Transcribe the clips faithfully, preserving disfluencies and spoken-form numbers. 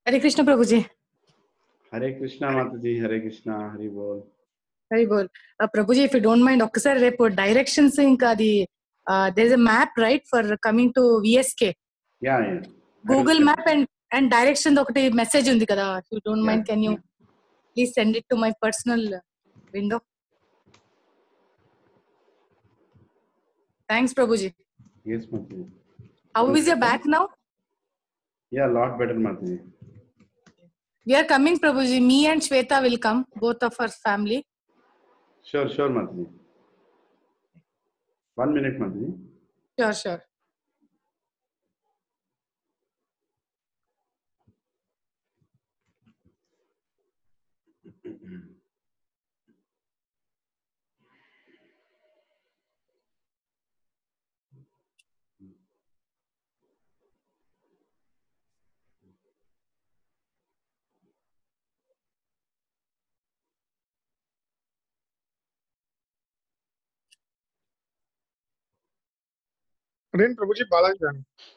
हरे कृष्ण प्रभु जी। हरे कृष्णा माता जी, हरे कृष्णा, हरि बोल हरि बोल। uh, Prabhu ji, if you don't mind, ఒక్కసారి రేపు డైరెక్షన్స్ ఇంకా అది there is a map right for coming to V S K. yeah yeah Google map and and directions ఒకటి message ఉంది కదా. If you don't yeah. mind, can you please send it to my personal window? Thanks Prabhu ji. Yes माता जी. How is your back now? Yeah, lot better माता जी. We are coming Prabhu ji. Me and Shweta will come, both of our family. Sure sure माता जी. One minute माता जी. Sure sure. Then Prabhuji Balaji Jani.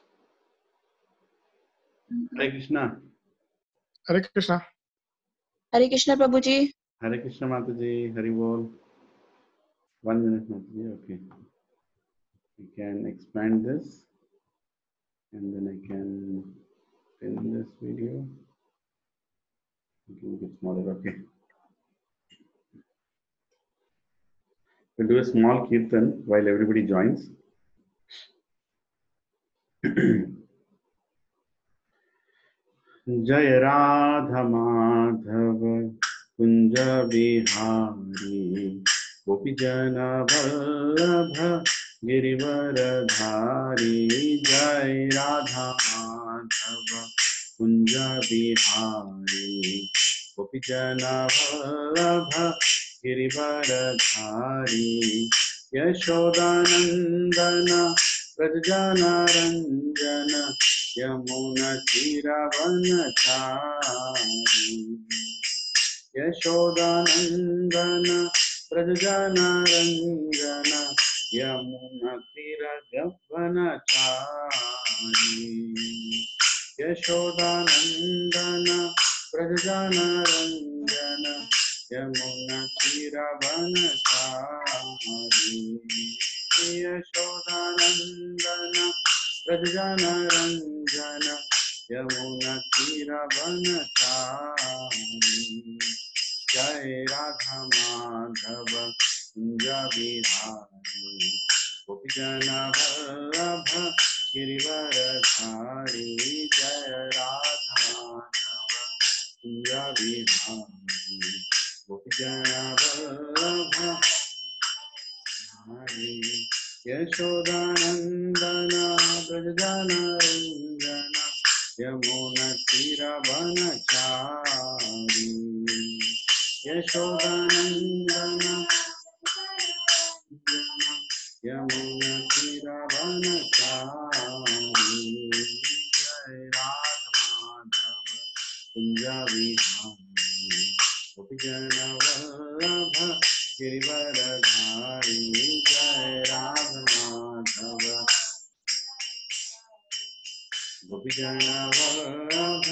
Hare Krishna. Hare Krishna. हरे कृष्ण प्रभु जी। Hare Krishna माता जी, हरि बोल. One minute माता जी. Okay. I can expand this and then I can pin this video. Okay, it's smaller. Okay. We'll do a small kirtan while everybody joins. जय राधा माधव कुंज बिहारी गोपी जन वल्लभ गिरिवर धारी जय राधा माधव कुंज बिहारी गोपी जन वल्लभ गिरिवर धारी यशोदानंदन व्रजजन रंजन यमुना तीरवनचारी यशोदानंदन व्रजजन रंजन यमुना तीरवनचारी यशोदानंदन व्रजजन रंजन यमुना तीरवनचारी यशोदानंदन व्रजजन रंजन यमुना तीरवनचारी जय राधा माधव कुंज बिहारी गोपी जन वल्लभ गिरिवर धारी जय राधा माधव कुंज बिहारी गोपी जन वल्लभ यशोदानंदन व्रजजन रंजन यमुना तीरवनचारी यशोदानंदन यमुना तीरवनचारी जय राधा माधव कुंज बिहारी गोपी जन वल्लभ गिरिवर धारी जय राधा माधव गोपी जन वल्लभ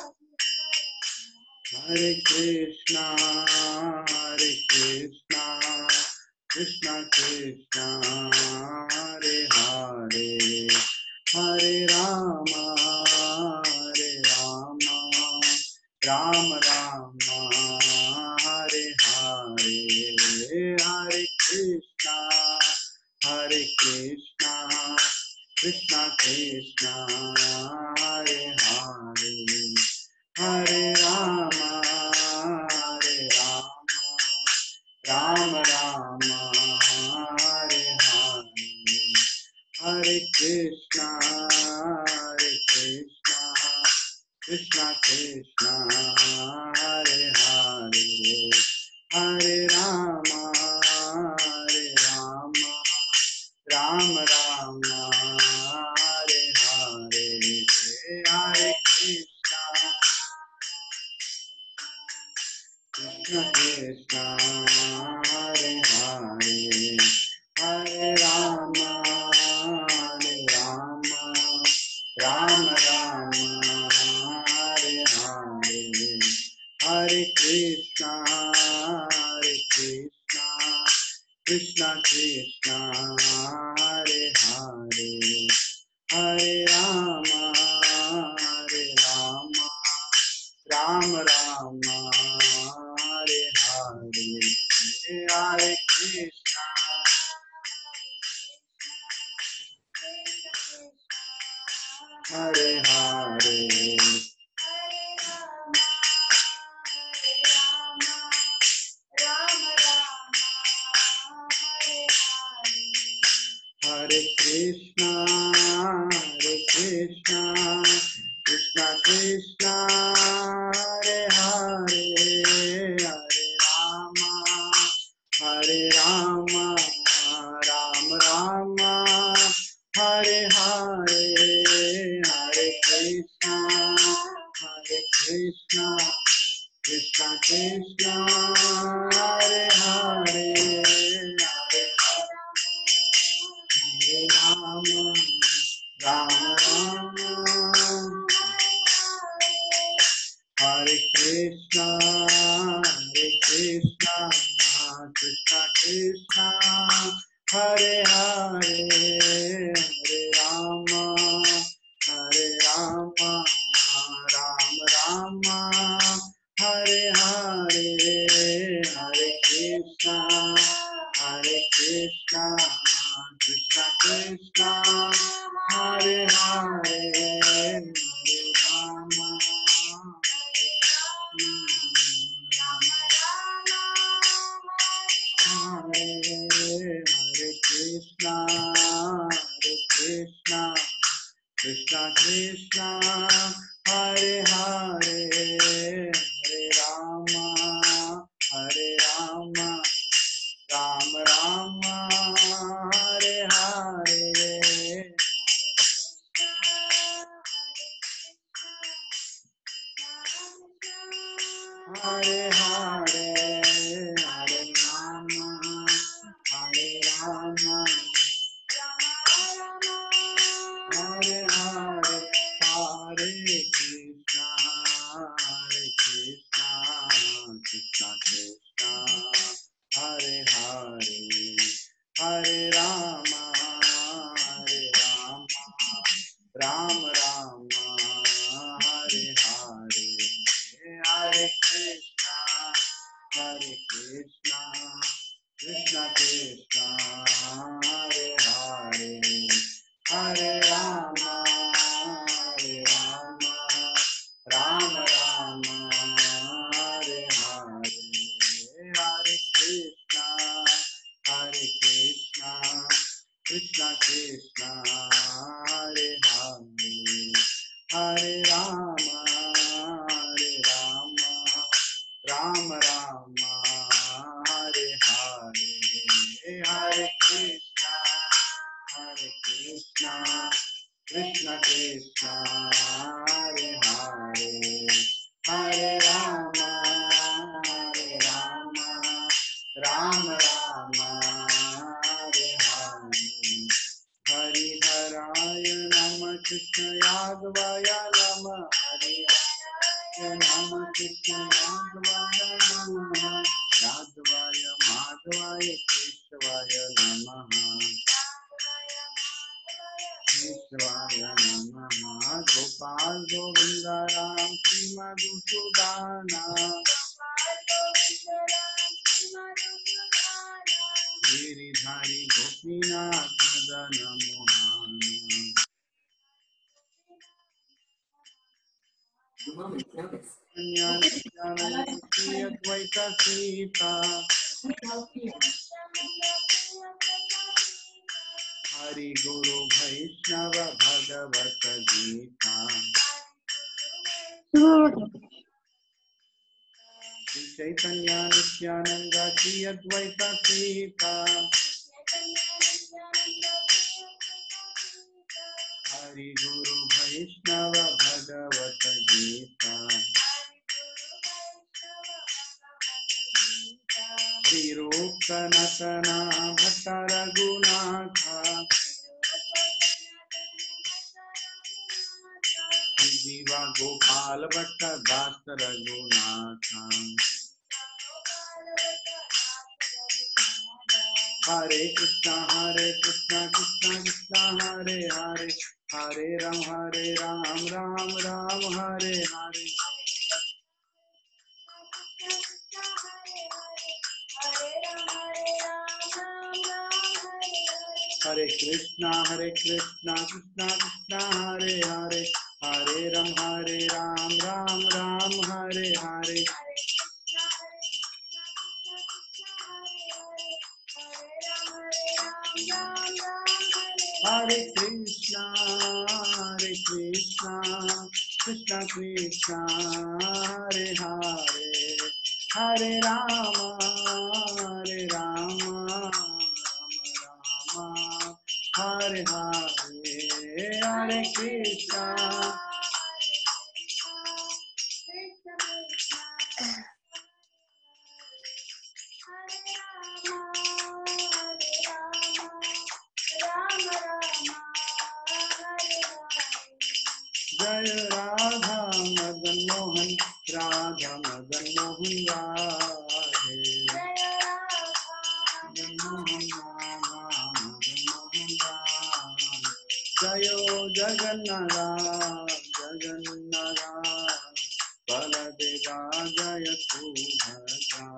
हरे कृष्णा हरे कृष्णा कृष्णा कृष्णा हरे हरे हरे राम हरे राम राम राम हरे हरे हरे कृष्णा हरे कृष्णा कृष्णा कृष्णा हरे हरे हरे राम हरे राम राम राम हरे हरे हरे कृष्णा हरे कृष्णा कृष्णा कृष्णा हरे हरे हरे राम हरे राम राम राम हरे हरे हरे कृष्णा कृष्णा कृष्णा हरे हरे हरे राम हरे Ram Ram Ram Hare Hare Hare Krishna, Hare Krishna, Krishna Krishna, Hare Hare, Hare Rama, Hare Rama, Rama Rama, Hare Hare, Hare Krishna, Hare Hare, Hare Krishna, Hare Krishna, Krishna Krishna, Hare Hare, Hare Rama, Hare Rama, Rama Rama, Hare Hare, Hare Krishna, Hare Krishna, Krishna Krishna, Hare Hare, Hare Rama, Rama Rama, Hare Krishna, Hare Krishna, Krishna Krishna, Hare Hare, Hare Rama, Hare Rama, Rama Rama, Hare Hare, Hare Krishna, Hare Krishna, Krishna Krishna, Hare Hare, Hare Rama, Hare Hare Krishna, Hare Krishna, Krishna Krishna, Hare Hare, Hare Rama, Hare Rama, Rama Rama, Hare Hare, Hare Hare, Hare Rama, Hare Rama, Hare Hare, Hare Krishna, Hare Krishna, Krishna Krishna, Hare Hare, Hare Rama, Hare Rama, Rama Rama, Hare Hare, Hare Krishna, Hare Krishna, Krishna Krishna, Hare Hare, Hare Rama, Hare Rama, Rama Rama, Hare Hare, Hare Krishna, Hare Krishna, Krishna Krishna, Hare Hare, Hare Rama, Hare Rama, Rama Rama, Hare Hare, Hare Krishna, Hare Krishna, Krishna Krishna, Hare Hare, Hare Rama, Hare Rama, Rama Rama, Hare Hare, Hari Haraya Nama Krishna Yadvaya Nama Hari Nama Krishna Yadvaya Nama Yadvaya Madhvaya Keshavaya Nama Keshavaya Nama Gopal Govinda Ram Shri Madhusudana Giridhari Gopinath Madana Mohana Advaita Sita Hari Guru Vaishnava Bhagavata Gita Shri Chaitanya Nityananda Shri Advaita Sita Hari Guru Vaishnava Bhagavata Gita Shri Rupa Natana Bhatta Raghunatha Jiva Gopal बलभट्ट दास रघुनाथ हरे कृष्णा हरे कृष्णा कृष्णा कृष्णा हरे हरे हरे राम हरे राम राम राम हरे हरे हरे कृष्णा हरे कृष्णा कृष्णा कृष्णा हरे हरे हरे राम हरे राम राम राम हरे हरे हरे कृष्णा हरे कृष्णा कृष्णा कृष्णा हरे हरे हरे राम हरे राम राम राम हरे हरे हरे कृष्णा जय राधा मदन मोहन राधा मदन मोहन राधे मदन मोहन राधा मदन मोहन राधे जयो जगन्नाथ जगन्नाथ बलदेवा जय सुभद्रा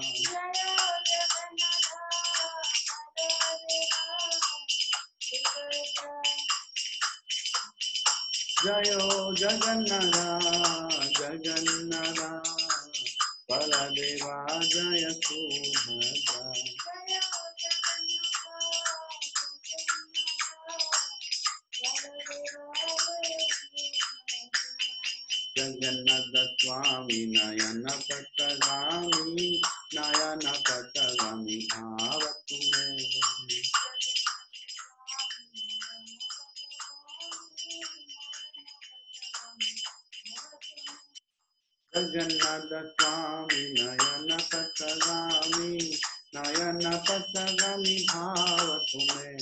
जयो जगन्नाथ जगन्नाथ बलदेवा जय सुभद्रा जगन्नाथ स्वामी नयन पटगामी नयन पटगामी भाव तुम्हें जगन्नाथ स्वामी नयन पटगामी नयन पटगामी भाव तुम्हें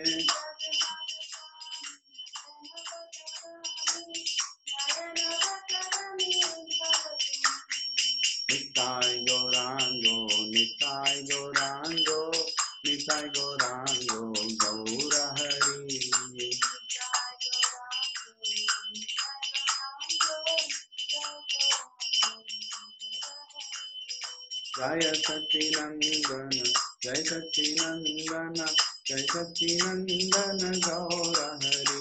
निताय गौरांगो निताय गौरांगो निताय गौरांगो गौर हरि जय सच्चिनंदन जय सच्चिनंदन जय सच्चिनंदन गौर हरि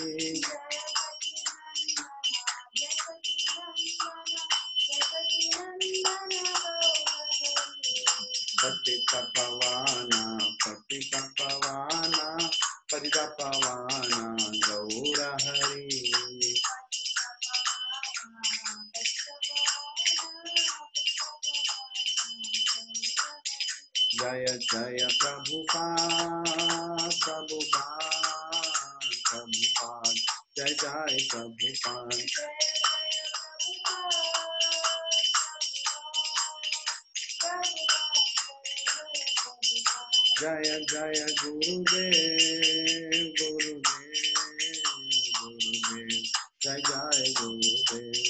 पतित पवाना पतित पवाना पतित पवाना गौर हरि जय जय प्रभुपाद प्रभुपाद प्रभुपाद जय जय प्रभुपाद जय जय गुरुदेव गुरुदेव गुरुदेव जय जय गुरुदेव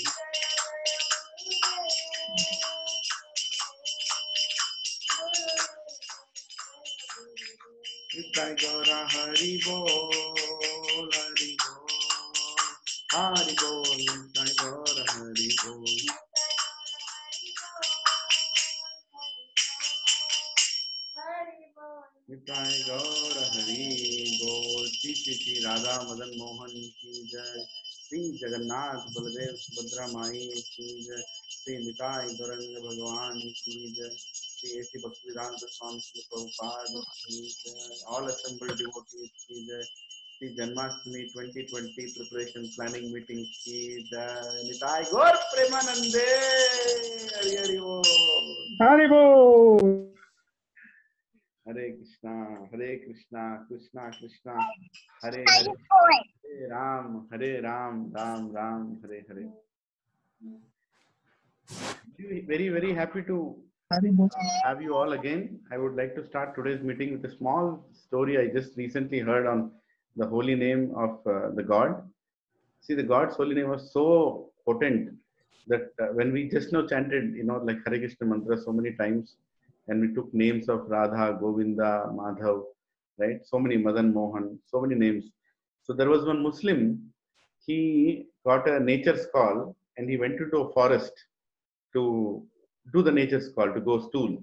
निताय गौर हरि बोल हरि बोल हरि बोल निताय गौर हरि बोल निताय गौर हरि बोल श्री श्री श्री राधा मदन मोहन की जय श्री जगन्नाथ बलदेव सुभद्रा माई की जय श्री निताय गौरंग भगवान की जय श्री ऐसी भक्तिवेदांत स्वामी श्री प्रभुपाद की जय ऑल assembled devotees की जय Shri Janmashtami twenty twenty preparation planning meeting की जय निताय गौर प्रेमानंदे हरि हरि बोल हरि बोल। हरे कृष्णा हरे कृष्णा कृष्णा कृष्णा हरे हरे हरे राम हरे Ram Ram Ram Hare Hare very very happy to have you all again. I would like to start today's meeting with a small story I just recently heard on the holy name of uh, the God. See, the God's holy name was so potent that uh, when we just now chanted, you know, like Hare Krishna mantra so many times, and we took names of Radha, Govinda, Madhav, right? So many, Madan Mohan, so many names. So there was one Muslim, he got a nature's call and he went into a forest to do the nature's call, to go stool.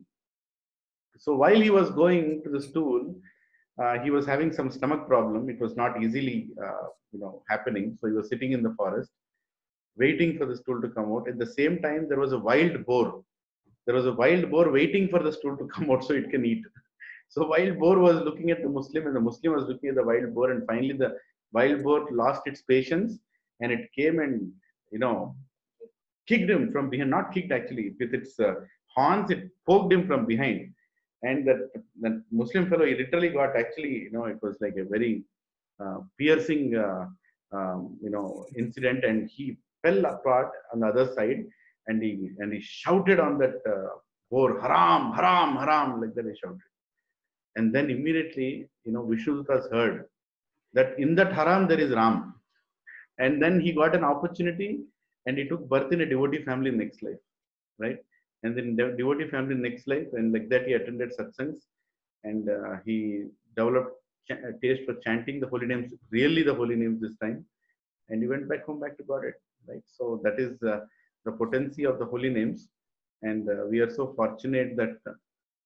So while he was going to the stool, uh, he was having some stomach problem. It was not easily, uh, you know, happening. So he was sitting in the forest, waiting for the stool to come out. At the same time, there was a wild boar. There was a wild boar waiting for the stool to come out so it can eat. So wild boar was looking at the Muslim, and the Muslim was looking at the wild boar, and finally the wild boar lost its patience, and it came and, you know, kicked him from behind. Not kicked actually, with its uh, horns, it poked him from behind. And that, that Muslim fellow, he literally got actually, you know, it was like a very uh, piercing, uh, um, you know, incident, and he fell apart on the other side, and he and he shouted on that uh, boar, haram, haram, haram, like that he shouted. And then immediately, you know, Vishudutas heard that in that haram there is Ram. And then he got an opportunity and he took birth in a devotee family next life, right? And then the devotee family next life, and like that he attended satsangs, and uh, he developed a taste for chanting the holy names, really the holy names this time. And he went back home, back to Godhead, right? So that is uh, the potency of the holy names. And uh, we are so fortunate that uh,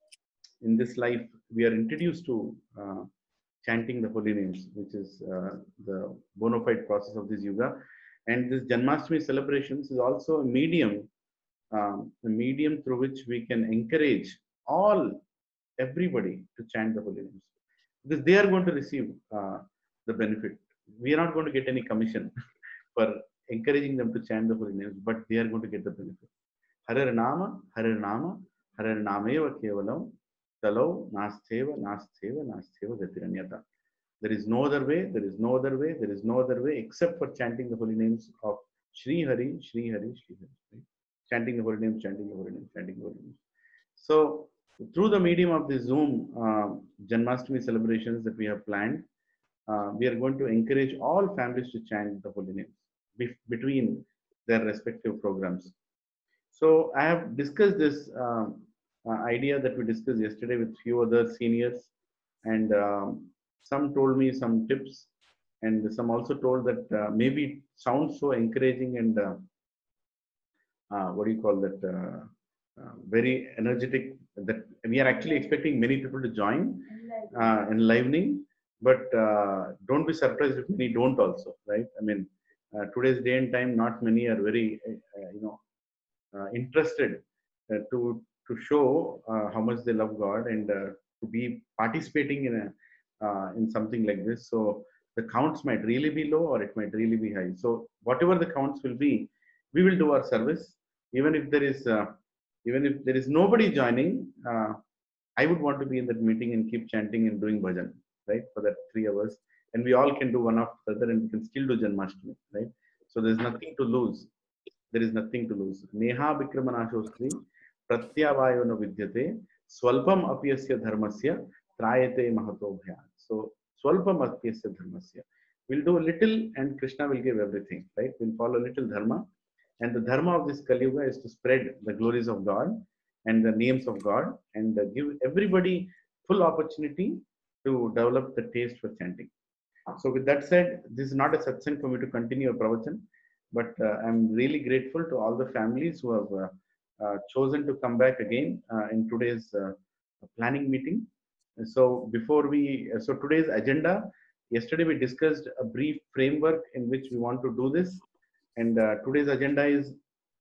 in this life we are introduced to uh, chanting the holy names, which is uh, the bona fide process of this yuga. And this Janmashtami celebrations is also a medium, um, a medium through which we can encourage all, everybody to chant the holy names, because they are going to receive uh, the benefit. We are not going to get any commission for encouraging them to chant the holy names, but they are going to get the benefit. Harer Nama, Harer Nama, Harer Nameva Kevalam, Talo, Nastheva, Nastheva, Nastheva Gatiranyata. There is no other way, there is no other way, there is no other way except for chanting the holy names of Shri Hari, Shri Hari, Shri Hari. Right? Chanting the holy names, chanting the holy names, chanting the holy names. So, through the medium of the Zoom uh, Janmashtami celebrations that we have planned, uh, we are going to encourage all families to chant the holy names be between their respective programs. So, I have discussed this um, uh, idea that we discussed yesterday with few other seniors, and um, some told me some tips, and some also told that uh, maybe it sounds so encouraging and uh, uh, what do you call that, uh, uh, very energetic, that we are actually expecting many people to join uh, enlivening, but uh, don't be surprised if many don't also, right? I mean, uh, today's day and time, not many are very, uh, you know, uh, interested uh, to to show uh, how much they love God, and uh, to be participating in a uh, in something like this. So the counts might really be low, or it might really be high. So whatever the counts will be, we will do our service. Even if there is uh, even if there is nobody joining, uh, I would want to be in that meeting and keep chanting and doing bhajan, right, for that three hours. And we all can do one after the other, and we can still do Janmashtami, right? So there's nothing to lose. There is nothing to lose. Neha Vikramanashostri Pratyavayo no vidyate Swalpam apyasya dharmasya Trayate mahato bhaya. So Swalpam apyasya dharmasya. We'll do a little and Krishna will give everything, right? We'll follow a little dharma. And the dharma of this Kali Yuga is to spread the glories of God and the names of God, and uh, give everybody full opportunity to develop the taste for chanting. So with that said, this is not a satsang for me to continue a pravachan, but uh, I'm really grateful to all the families who have uh, uh, chosen to come back again uh, in today's uh, planning meeting. And so before we, uh, so today's agenda, yesterday we discussed a brief framework in which we want to do this. And uh, today's agenda is,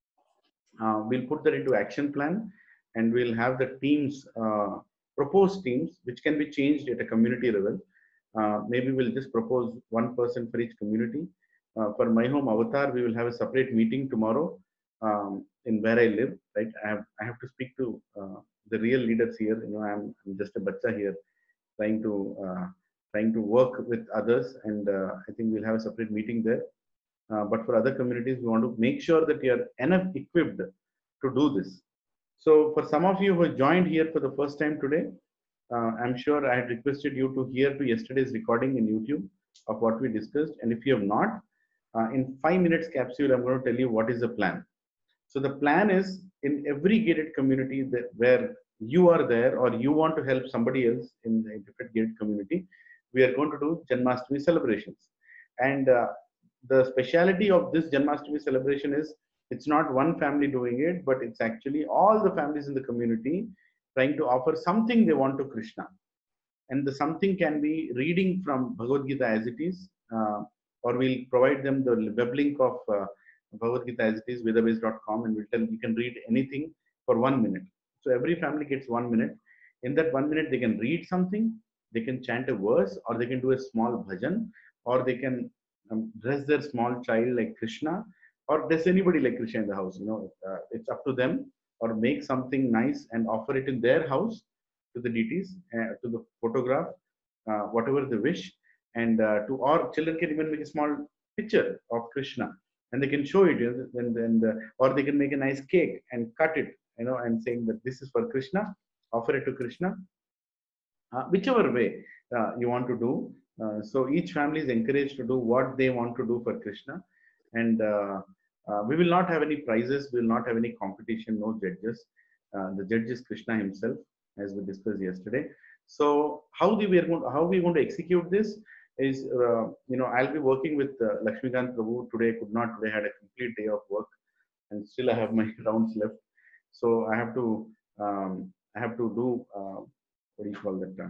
uh, we'll put that into action plan, and we'll have the teams, uh, proposed teams, which can be changed at a community level. Uh, maybe we'll just propose one person for each community. Uh, for My Home Avatar, we will have a separate meeting tomorrow um, in where I live. Right, I have I have to speak to uh, the real leaders here. You know, I'm, I'm just a bacha here, trying to uh, trying to work with others, and uh, I think we'll have a separate meeting there. Uh, but for other communities, we want to make sure that you are enough equipped to do this. So for some of you who joined here for the first time today, uh, I'm sure I had requested you to hear to yesterday's recording in YouTube of what we discussed. And if you have not, uh, in five minutes capsule, I'm going to tell you what is the plan. So the plan is in every gated community that where you are there or you want to help somebody else in a different gated community, we are going to do Janmashtami celebrations. And uh, the speciality of this Janmashtami celebration is it's not one family doing it, but it's actually all the families in the community trying to offer something they want to Krishna. And the something can be reading from Bhagavad Gita as it is, uh, or we'll provide them the web link of uh, Bhagavad Gita as it is, vedabase dot com, and we'll tell you can read anything for one minute. So every family gets one minute. In that one minute, they can read something, they can chant a verse, or they can do a small bhajan, or they can um, dress their small child like Krishna, or dress anybody like Krishna in the house. You know, uh, it's up to them, or make something nice and offer it in their house to the deities, uh, to the photograph, uh, whatever they wish, and uh, to or children can even make a small picture of Krishna, and they can show it, and then uh, or they can make a nice cake and cut it, you know, and saying that this is for Krishna, offer it to Krishna, uh, whichever way uh, you want to do. Uh, so each family is encouraged to do what they want to do for Krishna, and uh, uh, we will not have any prizes, we will not have any competition, no judges. Uh, the judge is Krishna himself, as we discussed yesterday. So how the, we are going, how we are going to execute this is, uh, you know, I'll be working with uh, Lakshmikant Prabhu today. Could not today, had a complete day of work, and still I have my rounds left. So I have to, um, I have to do, uh, what do you call that?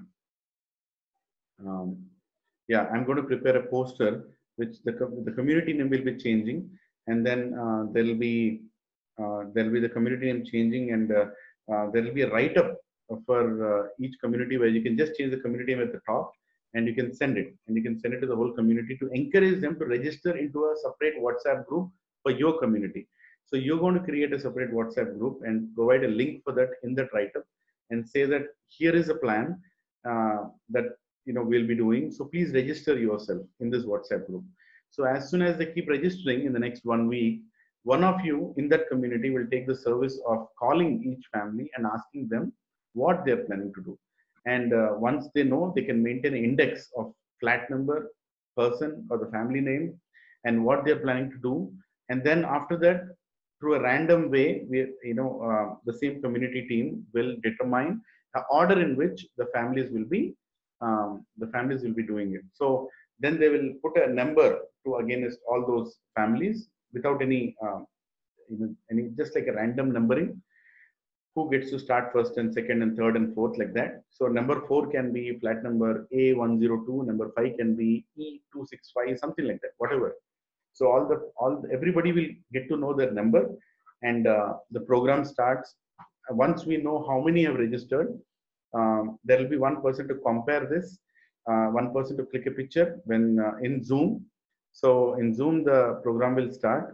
Um, yeah, I'm going to prepare a poster, which the, the community name will be changing, and then uh, there will be, uh, there will be the community name changing, and uh, uh, there will be a write-up for uh, each community where you can just change the community name at the top, and you can send it, and you can send it to the whole community to encourage them to register into a separate WhatsApp group for your community. So you're going to create a separate WhatsApp group and provide a link for that in that write-up, and say that here is a plan uh, that you know we'll be doing. So please register yourself in this WhatsApp group. So as soon as they keep registering in the next one week, one of you in that community will take the service of calling each family and asking them what they're planning to do. And uh, once they know, they can maintain an index of flat number, person, or the family name, and what they're planning to do. And then after that, through a random way, we, you know, uh, the same community team will determine the order in which the families will be, um, the families will be doing it. So then they will put a number to against all those families without any, uh, you know, any just like a random numbering. Who gets to start first and second and third and fourth, like that. So number four can be flat number A one zero two, number five can be E two six five, something like that, whatever. So all the all everybody will get to know their number, and uh, the program starts. Once we know how many have registered, um, there will be one person to compare this, uh, one person to click a picture when uh, in Zoom. So in Zoom, the program will start.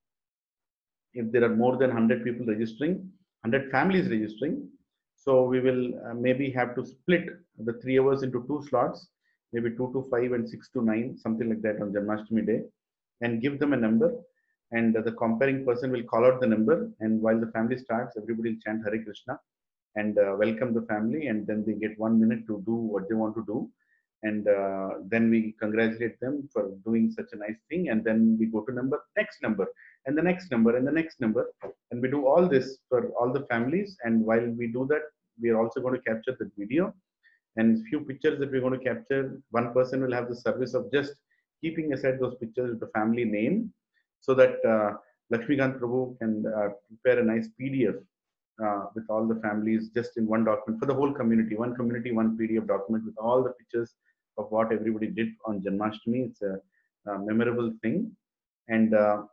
If there are more than one hundred people registering, one hundred families registering, so we will uh, maybe have to split the three hours into two slots, maybe two to five and six to nine, something like that on Janmashtami day, and give them a number. And uh, the comparing person will call out the number, and while the family starts, everybody will chant Hare Krishna and uh, welcome the family, and then they get one minute to do what they want to do. And uh, then we congratulate them for doing such a nice thing, and then we go to number next number and the next number and the next number, and we do all this for all the families. And while we do that, we are also going to capture the video and few pictures that we're going to capture. One person will have the service of just keeping aside those pictures with the family name, so that uh, Lakshmikant Prabhu can uh, prepare a nice P D F uh, with all the families just in one document for the whole community. One community, one P D F document with all the pictures of what everybody did on Janmashtami. It's a, a memorable thing, and uh,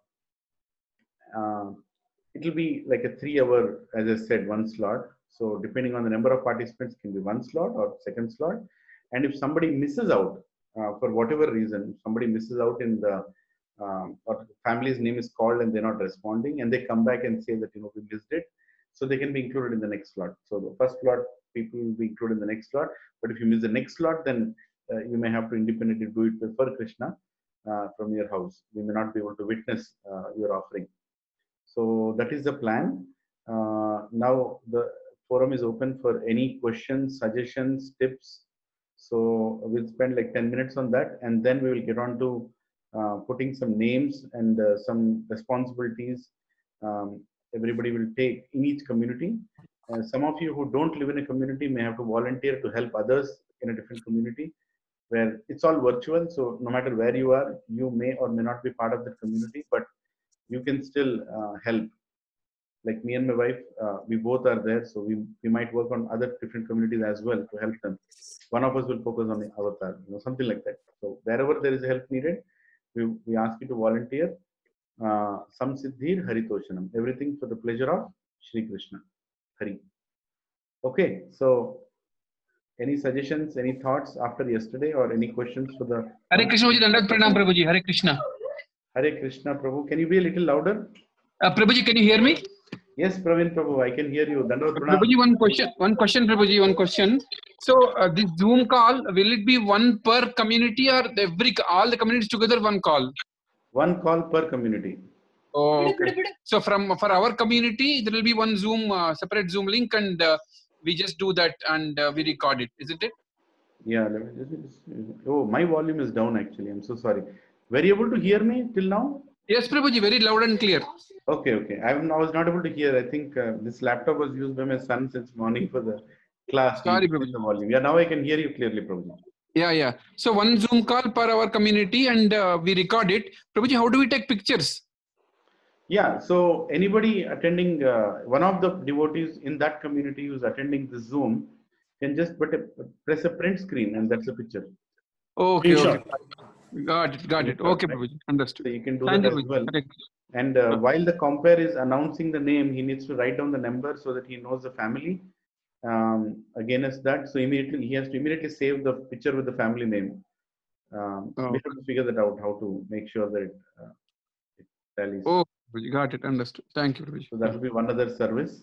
uh, it will be like a three-hour, as I said, one slot. So depending on the number of participants, can be one slot or second slot. And if somebody misses out uh, for whatever reason, somebody misses out in the um, or family's name is called and they're not responding, and they come back and say that you know we missed it, so they can be included in the next slot. So the first slot people will be included in the next slot. But if you miss the next slot, then uh, you may have to independently do it for Krishna uh, from your house. We may not be able to witness uh, your offering. So that is the plan. Uh, now the forum is open for any questions, suggestions, tips. So we'll spend like ten minutes on that, and then we will get on to uh, putting some names and uh, some responsibilities um, everybody will take in each community. Uh, some of you who don't live in a community may have to volunteer to help others in a different community where it's all virtual. So no matter where you are, you may or may not be part of the community, but you can still uh, help. Like me and my wife, uh, we both are there. So we, we might work on other different communities as well to help them. One of us will focus on the avatar, you know, something like that. So wherever there is help needed, we, we ask you to volunteer. Uh, Samsiddhir Haritoshanam. Everything for the pleasure of Shri Krishna. Hari. Okay, so any suggestions, any thoughts after yesterday, or any questions for the Hare Krishna Prabhuji, Dandavat Pranam Prabhuji. Hare Krishna. Hare Krishna Prabhu. Can you be a little louder? Uh, Prabhuji, can you hear me? Yes, Praveen Prabhu, I can hear you. Dandavat Pranam. Prabhuji, one question. One question, Prabhuji. One question. So uh, this Zoom call, will it be one per community or every all the communities together one call? One call per community. Oh, okay. So from for our community, there will be one Zoom uh, separate Zoom link, and uh, we just do that and uh, we record it, isn't it? Yeah. Let me just, oh, my volume is down actually. I'm so sorry. Were you able to hear me till now? Yes, Prabhuji, very loud and clear. Okay, okay. I, I was not able to hear. I think uh, this laptop was used by my son since morning for the class. Sorry, Prabhuji. The volume. Yeah, now I can hear you clearly, Prabhuji. Yeah, yeah. So one Zoom call per our community, and uh, we record it. Prabhuji, how do we take pictures? Yeah, so anybody attending, uh, one of the devotees in that community who's attending the Zoom can just put a, press a print screen, and that's a picture. Okay, Screenshot. okay. Got it, got it. Screenshot, Okay, right? Prabhuji, understood. So you can do Thank that you, as Prabhuji. well. Correct. And uh, while the compare is announcing the name, he needs to write down the number so that he knows the family. Um, against that, so immediately he has to immediately save the picture with the family name. Um, so Oh. we have to figure that out, how to make sure that it, uh, it tallies. Oh, Prabhuji, got it, understood. Thank you, Prabhuji. So that will be one other service.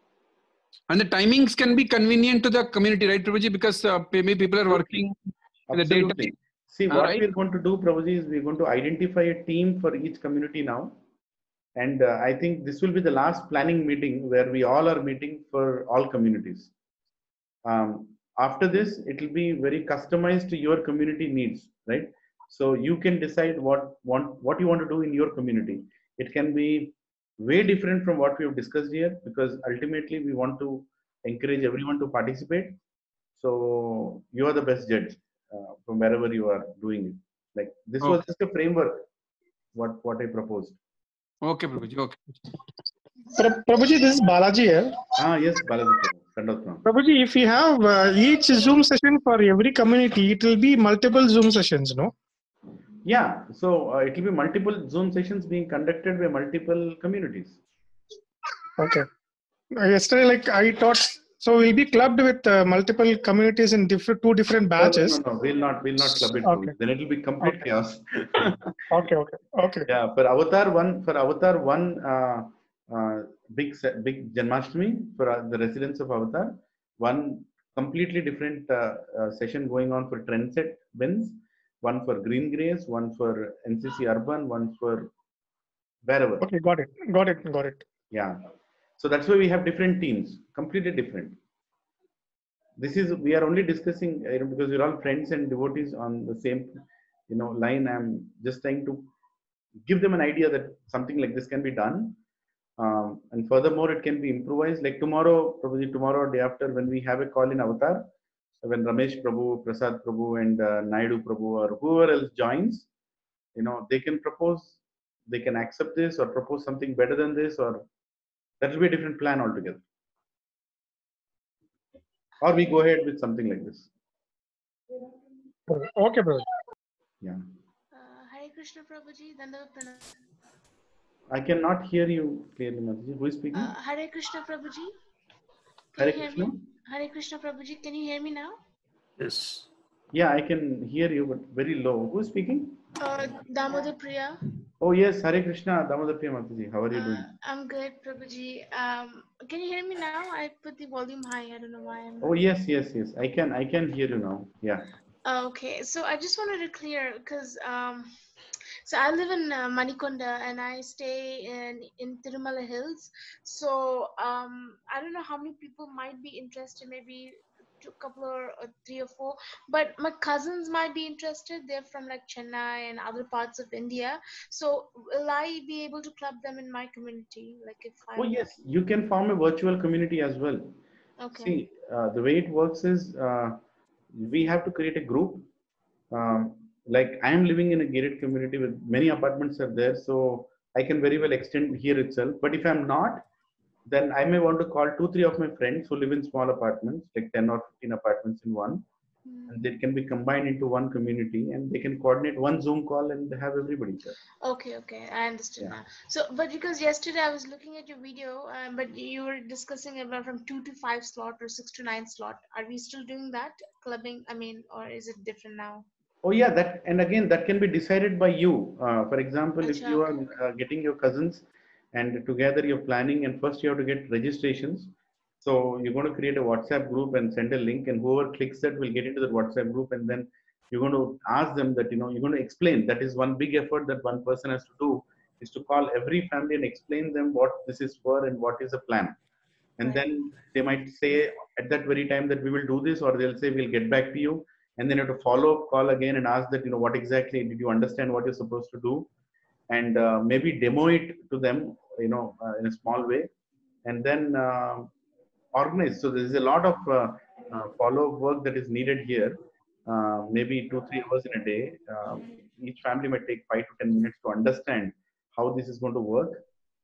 And the timings can be convenient to the community, right, Prabhuji? Because uh, maybe people are working in the daytime. Absolutely. See, Uh, what right? we're going to do, Prabhuji, is we're going to identify a team for each community now. And uh, I think this will be the last planning meeting where we all are meeting for all communities. Um, after this, it will be very customized to your community needs, right? So you can decide what want what you want to do in your community. It can be way different from what we have discussed here, because ultimately we want to encourage everyone to participate. So you are the best judge uh, from wherever you are doing it. Like this was Okay. just a framework. What what I proposed. Okay, Prabhuji. Okay. Pra- Prabhuji, this is Balaji here. Ah yes, Balaji Prabhu. Dandavat Pranam. Prabhuji, if you have uh, each Zoom session for every community, it will be multiple Zoom sessions, no? Yeah, so uh, it will be multiple Zoom sessions being conducted by multiple communities. Okay. Uh, Yesterday, like I thought, so we'll be clubbed with uh, multiple communities in different two different No, batches. no, no, we'll not, we'll not club it. Okay. Then it will be complete Okay. chaos. Okay, okay, okay. Yeah, for Avatar one, for Avatar one, uh, uh, big se- big Janmashtami for uh, the residents of Avatar. One completely different uh, uh, session going on for Trendset Bins. One for Green Grace, one for N C C Urban, one for wherever. Okay, got it, got it, got it. Yeah. So that's why we have different teams, completely different. This is, we are only discussing, you know, because we're all friends and devotees on the same, you know, line. I'm just trying to give them an idea that something like this can be done. Um, and furthermore, it can be improvised. Like tomorrow, probably tomorrow or day after, when we have a call in Avatar, when Ramesh Prabhu, Prasad Prabhu, and uh, Naidu Prabhu, or whoever else joins, you know, they can propose, they can accept this or propose something better than this, or that will be a different plan altogether. Or we go ahead with something like this. Okay, brother. Yeah. Uh, Hare Krishna Prabhuji, Dandavat Pranam. I cannot hear you clearly, Mataji. Who is speaking? Uh, Hare Krishna Prabhuji. Can Hare you hear Krishna? me? Hare Krishna Prabhuji, can you hear me now? Yes. Yeah, I can hear you, but very low. Who is speaking? Uh, Damodar Priya. Oh, yes, Hare Krishna, Damodar Priya Mataji. How are you Uh, doing? I'm good, Prabhuji. Um, can you hear me now? I put the volume high. I don't know why I'm. Oh, yes, yes, yes. I can, I can hear you now. Yeah. Okay, so I just wanted to clear because um, so I live in uh, Manikonda and I stay in in Tirumala Hills. So um, I don't know how many people might be interested. Maybe two, couple or uh, three or four, but my cousins might be interested. They're from like Chennai and other parts of India. So will I be able to club them in my community? Like if I Oh yes, you can form a virtual community as well. Okay. See, uh, the way it works is uh, we have to create a group. Um, like I am living in a gated community with many apartments are there, so I can very well extend here itself. But if I'm not, then I may want to call two, three of my friends who live in small apartments, like ten or fifteen apartments in one, Hmm. and they can be combined into one community, and they can coordinate one Zoom call and have everybody there. Okay, okay, I understood Yeah. now. So, but because yesterday I was looking at your video, um, but you were discussing about from two to five slot or six to nine slot. Are we still doing that clubbing? I mean, or is it different now? Oh yeah, that and again that can be decided by you. Uh, for example, if Acha, you are okay. uh, getting your cousins and together you're planning, and first you have to get registrations. So you're going to create a WhatsApp group and send a link, and whoever clicks that will get into the WhatsApp group, and then you're going to ask them that you know you're going to explain. That is one big effort that one person has to do, is to call every family and explain them what this is for and what is the plan. And Right. then they might say at that very time that we will do this, or they'll say we'll get back to you, and then you have to follow up call again and ask that you know what exactly did you understand what you're supposed to do, and uh, maybe demo it to them you know uh, in a small way, and then uh, organize. So there is a lot of uh, uh, follow up work that is needed here, uh, maybe two three hours in a day. Uh, each family might take five to ten minutes to understand how this is going to work.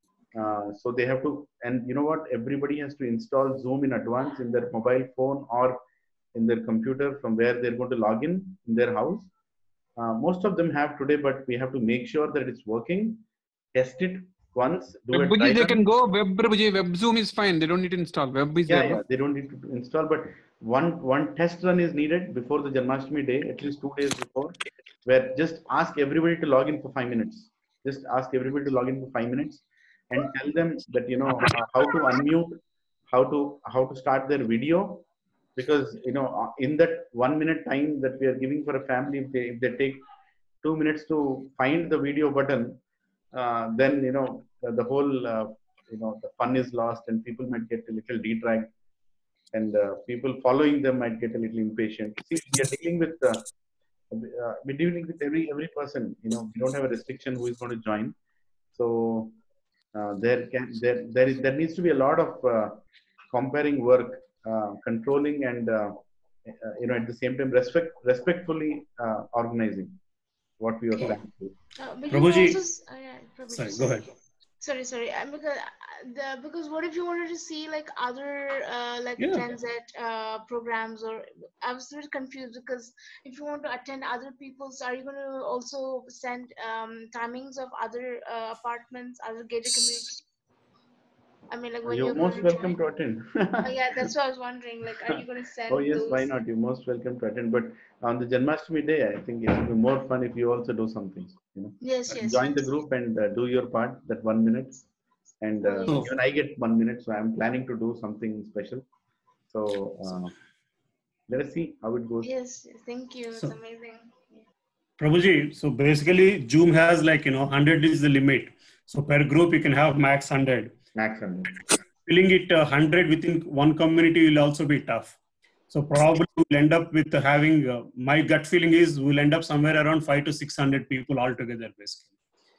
Uh, so they have to, and you know what? Everybody has to install Zoom in advance in their mobile phone or in their computer from where they're going to log in in their house. Uh, most of them have today, but we have to make sure that it's working. Test it once. Do a Web, dry they run. can go. Web, Web Zoom is fine. They don't need to install. Web is Yeah, there. yeah. They don't need to install, but one one test run is needed before the Janmashtami day, at least two days before, where just ask everybody to log in for five minutes. Just ask everybody to log in for five minutes, and tell them that you know uh, how to unmute, how to how to start their video, because you know uh, in that one minute time that we are giving for a family, if they if they take two minutes to find the video button, uh, then you know the, the whole uh, you know the fun is lost, and people might get a little detract, and uh, people following them might get a little impatient. See, we are dealing with uh, uh, we're dealing with every every person. You know, we don't have a restriction who is going to join. So uh, there can there there is there needs to be a lot of uh, comparing work, uh, controlling, and uh, uh, you know at the same time respect respectfully uh, organizing what we are Okay. planning to do. Uh, but you Prabhuji, also, s- uh, yeah, Prabhuji, sorry, go sorry. ahead. Sorry, sorry. Uh, because uh, the because what if you wanted to see like other uh, like Yeah. transit uh, programs, or I was a bit confused because if you want to attend other people's, are you going to also send um, timings of other uh, apartments, other gated communities? I mean, like when You're you're going most to welcome join. to attend. Oh, yeah, that's what I was wondering. Like, are you going to Oh send yes, why those? not? You're most welcome to attend. But on the Janmashtami day, I think it will be more fun if you also do something. You know, Yes, yes, join the yes. group and uh, do your part. That one minute, and Oh, uh, yes. even I get one minute, so I'm planning to do something special. So uh, let us see how it goes. Yes, thank you. It's So- amazing. Prabhuji, so basically Zoom has like, you know, one hundred is the limit. So per group, you can have max one hundred. Max one hundred. Filling it uh, one hundred within one community will also be tough. So probably we'll end up with having, uh, my gut feeling is we'll end up somewhere around five to six hundred people altogether basically.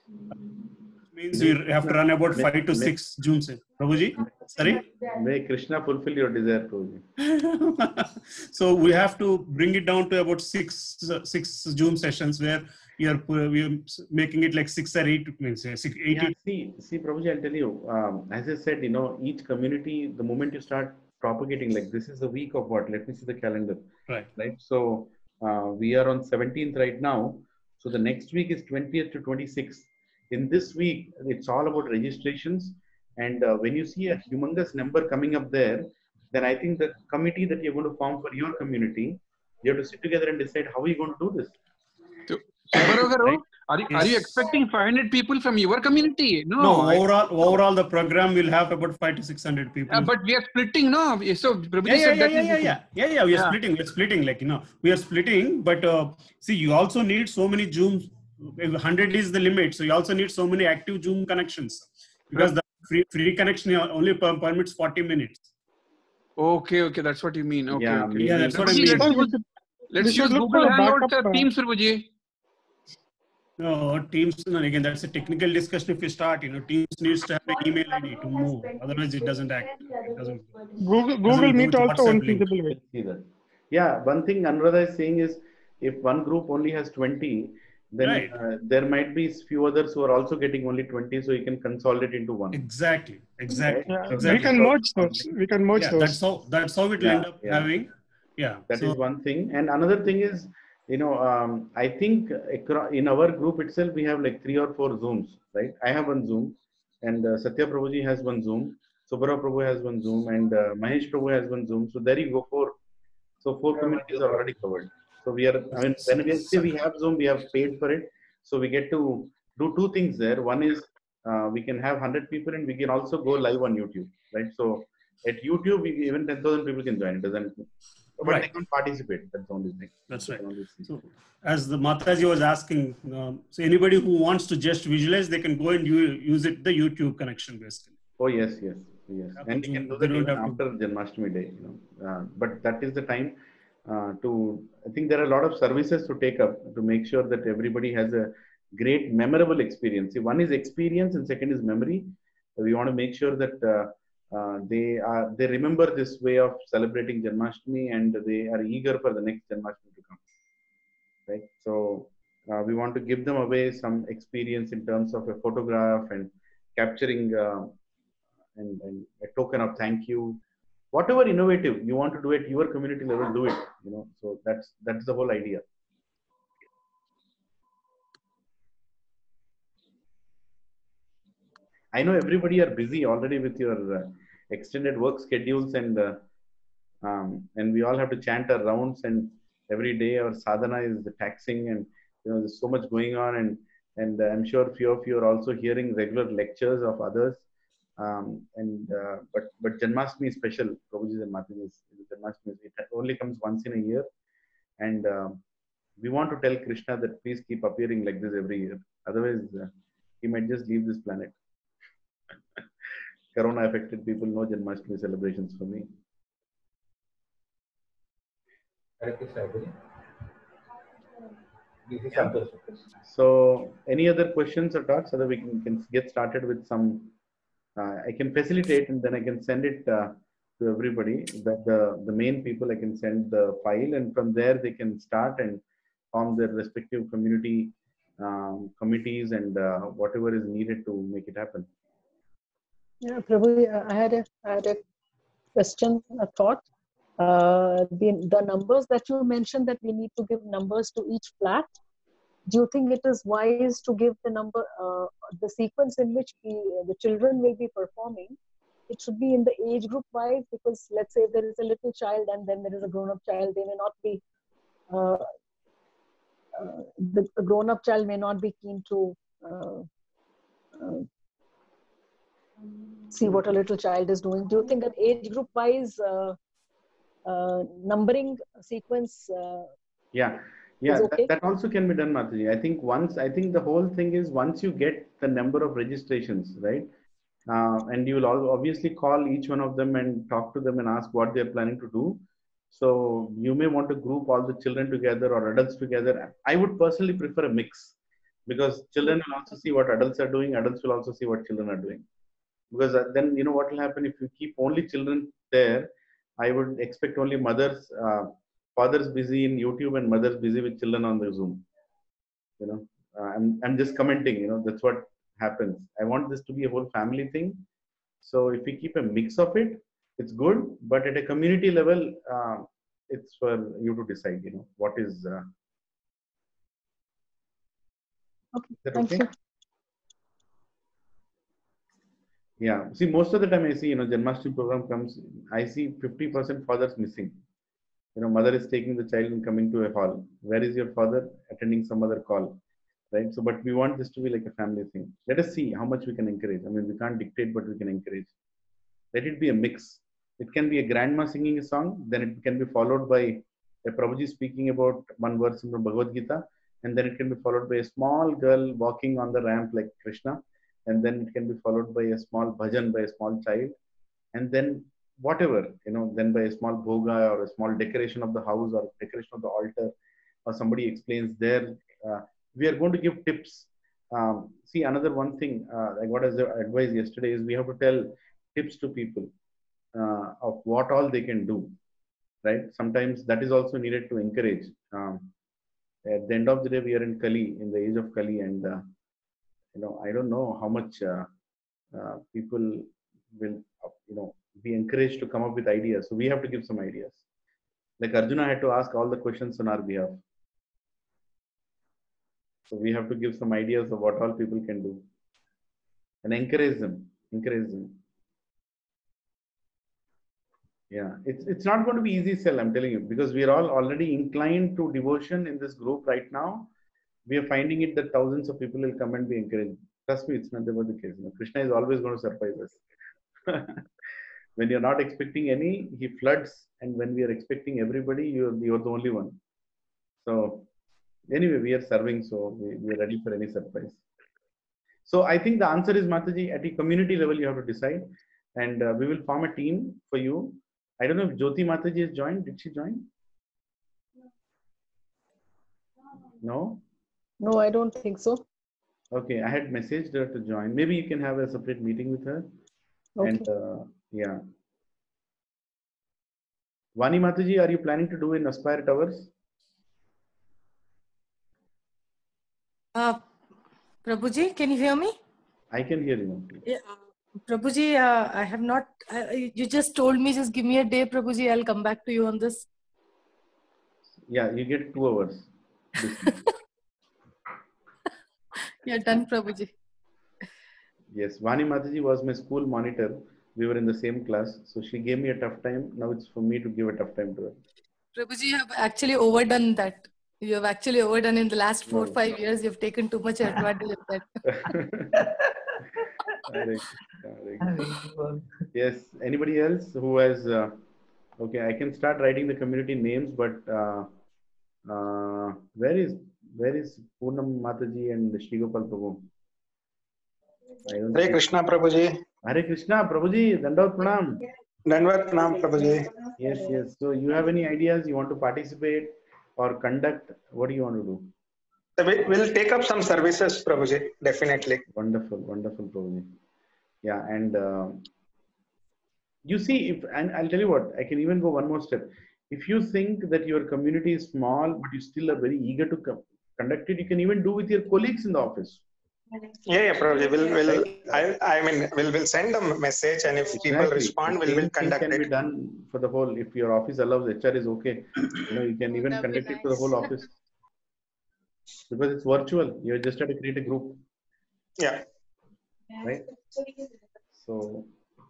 Means we have to run about May- five to may- six Zoom sessions. Prabhuji, sorry? May Krishna fulfill your desire, Prabhuji. So we have to bring it down to about six uh, six Zoom sessions where we are pu- we are making it like six or eight means uh, six, eighty. Yeah, see, see, Prabhuji, I'll tell you. Um, as I said, you know, each community, the moment you start propagating, like this is the week of what? Let me see the calendar. Right. Right. So uh, we are on seventeenth right now. So the next week is twentieth to twenty-sixth. In this week, it's all about registrations. And uh, when you see a humongous number coming up there, then I think the committee that you're going to form for your community, you have to sit together and decide how are you going to do this. Subbarao garu, Right. are, you, are you Yes. expecting five hundred people from your community? No. No, I- overall, overall the program will have about five to six hundred people. uh, but we are splitting, no? So Prabhuji yeah, yeah, said yeah, that yeah, is- yeah, yeah, yeah, yeah. We are Yeah. splitting. We're splitting. Like, you know, we are splitting. But uh, see, you also need so many Zooms. one hundred is the limit, so you also need so many active Zoom connections because the free free connection only per- permits forty minutes. Okay, okay, that's what you mean. Okay, Yeah, okay. maybe- Yeah, that's what I Prabhuji, mean. let's So we use, should, let's we should use look Google for a Hangouts backup, or uh, Teams, Prabhuji. No, Teams, no, again, that's a technical discussion. If you start, you know, Teams needs to have an email I D to move. Otherwise, it doesn't act. It doesn't, Google, doesn't Google go Meet with also WhatsApp link. unfeasible way. We'll see that. Yeah, one thing Anuradha is saying is if one group only has twenty, then Right. uh, there might be few others who are also getting only twenty, so you can consolidate into one. Exactly, exactly, Yeah, exactly. we can merge those. We can merge Yeah, those. that's how that's how it will Yeah, end up yeah. having. Yeah. That so is one thing. And another thing is, you know, um, I think acro- in our group itself, we have like three or four Zooms, right? I have one Zoom, and uh, Satya Prabhuji has one Zoom, Subhara Prabhu has one Zoom, and uh, Mahesh Prabhu has one Zoom. So there you go, four. So four communities are already covered. So we are, I mean, when we say we have Zoom, we have paid for it. So we get to do two things there. One is uh, we can have one hundred people, and we can also go live on YouTube, right? So at YouTube, we, even ten thousand people can join. It doesn't, but Right. they can't participate. That's the only thing. That's They right. can only see. So as the Mataji was asking, um, so anybody who wants to just visualize, they can go and u- use it the YouTube connection basically. Oh yes, yes, yes, Yeah, and we can do they that don't even have to- after Janmashtami day. You know, uh, but that is the time uh, to. I think there are a lot of services to take up to make sure that everybody has a great, memorable experience. See, one is experience, and second is memory. So we want to make sure that uh, uh, they are they remember this way of celebrating Janmashtami, and they are eager for the next Janmashtami to come. Right. So uh, we want to give them away some experience in terms of a photograph and capturing. Uh, And, and a token of thank you, whatever innovative you want to do at your community level, do it. You know, so that's that's the whole idea. I know everybody are busy already with your uh, extended work schedules, and uh, um, and we all have to chant our rounds, and every day our sadhana is taxing, and you know there's so much going on, and and uh, I'm sure few of you are also hearing regular lectures of others. Um, and uh, but but Janmashtami is special. Prabhuji and Mataji's Janmashtami, it only comes once in a year, and uh, we want to tell Krishna that please keep appearing like this every year. Otherwise, uh, he might just leave this planet. Corona affected people, no Janmashtami celebrations for me. Yeah. So, any other questions or thoughts, so that we can, can get started with some. Uh, I can facilitate, and then I can send it uh, to everybody. That the the main people, I can send the file, and from there they can start and form their respective community um, committees and uh, whatever is needed to make it happen. Yeah, Prabhu, I had a, I had a question, a thought. Uh, the, the numbers that you mentioned, that we need to give numbers to each flat. Do you think it is wise to give the number, uh, the sequence in which the, the children will be performing? It should be in the age group wise, because let's say there is a little child and then there is a grown-up child. They may not be, uh, uh, the, the grown-up child may not be keen to uh, uh, see what a little child is doing. Do you think that age group wise uh, uh, numbering sequence uh, Yeah, yeah, is okay? that, that also can be done, Mataji. I think once, I think the whole thing is once you get the number of registrations, right? Uh, and you will all obviously call each one of them and talk to them and ask what they're planning to do. So you may want to group all the children together or adults together. I would personally prefer a mix, because children will also see what adults are doing. Adults will also see what children are doing. Because then, you know, what will happen if you keep only children there? I would expect only mothers, uh, fathers busy in YouTube and mothers busy with children on the Zoom. You know, uh, I'm, I'm just commenting, you know, that's what happens. I want this to be a whole family thing. So if we keep a mix of it, it's good. But at a community level, uh, it's for you to decide, you know, what is. Uh, Okay, is that thank okay? you. Yeah. See, most of the time I see, you know, Janmashtami program comes, I see fifty percent fathers missing. You know, mother is taking the child and coming to a hall. Where is your father? Attending some other call. Right. So, but we want this to be like a family thing. Let us see how much we can encourage. I mean, we can't dictate, but we can encourage. Let it be a mix. It can be a grandma singing a song, then it can be followed by a Prabhuji speaking about one verse from Bhagavad Gita, and then it can be followed by a small girl walking on the ramp like Krishna, and then it can be followed by a small bhajan by a small child, and then whatever, you know, then by a small bhoga or a small decoration of the house or decoration of the altar, or somebody explains their, uh, we are going to give tips. Um, see, another one thing uh, I got as advice yesterday is we have to tell tips to people uh, of what all they can do, right? Sometimes that is also needed to encourage. Um, at the end of the day, we are in Kali, in the age of Kali, and uh, you know, I don't know how much uh, uh, people will, uh, you know, be encouraged to come up with ideas. So we have to give some ideas. Like Arjuna had to ask all the questions on our behalf. So we have to give some ideas of what all people can do and encourage them. Encourage them. Yeah, it's it's not going to be easy sell, I'm telling you, because we are all already inclined to devotion in this group right now. We are finding it that thousands of people will come and be encouraged. Trust me, it's not ever the case. You know, Krishna is always going to surprise us. When you're not expecting any, he floods, and when we are expecting everybody, you're you're the only one. So anyway, we are serving, so we, we are ready for any surprise. So I think the answer is, Mataji, at the community level, you have to decide, and uh, we will form a team for you. I don't know if Jyoti Mataji has joined. Did she join? No? No, I don't think so. Okay, I had messaged her to join. Maybe you can have a separate meeting with her. Okay. And uh, yeah. Vani Mataji, are you planning to do in Aspire Towers? Uh, Prabhuji, can you hear me? I can hear you. Yeah. Prabhuji, uh, I have not, uh, you just told me, just give me a day, Prabhuji, I'll come back to you on this. Yeah, you get two hours. You're done, Prabhuji. Yes, Vani Mataji was my school monitor. We were in the same class. So she gave me a tough time. Now it's for me to give a tough time to her. Prabhuji, you have actually overdone that. You have actually overdone in the last four or No. five years. You've taken too much advantage of that. Yes, anybody else who has, uh, okay, I can start writing the community names, but uh, uh, where is, where is Poonam Mataji and Shri Gopal Prabhu? Hare Krishna Prabhuji. Hare Krishna Prabhuji, Dandavat Pranam. Dandavat Pranam Prabhuji. Yes, yes. So you have any ideas? You want to participate or conduct? What do you want to do? We'll take up some services, Prabhuji, definitely. Wonderful, wonderful, Prabhuji. Yeah, and uh, you see, if and I'll tell you what, I can even go one more step. If you think that your community is small, but you still are very eager to co conduct it, you can even do with your colleagues in the office. Yeah, yeah, Prabhuji. We'll, we'll, I, I mean, we'll, we'll send a message, and if Exactly. people respond, we'll, we'll conduct can it. Be done for the whole. If your office allows, H R is okay. You know, you can even That'd conduct be it for the whole nice. office because it's virtual. You just have to create a group. Yeah. Right. So,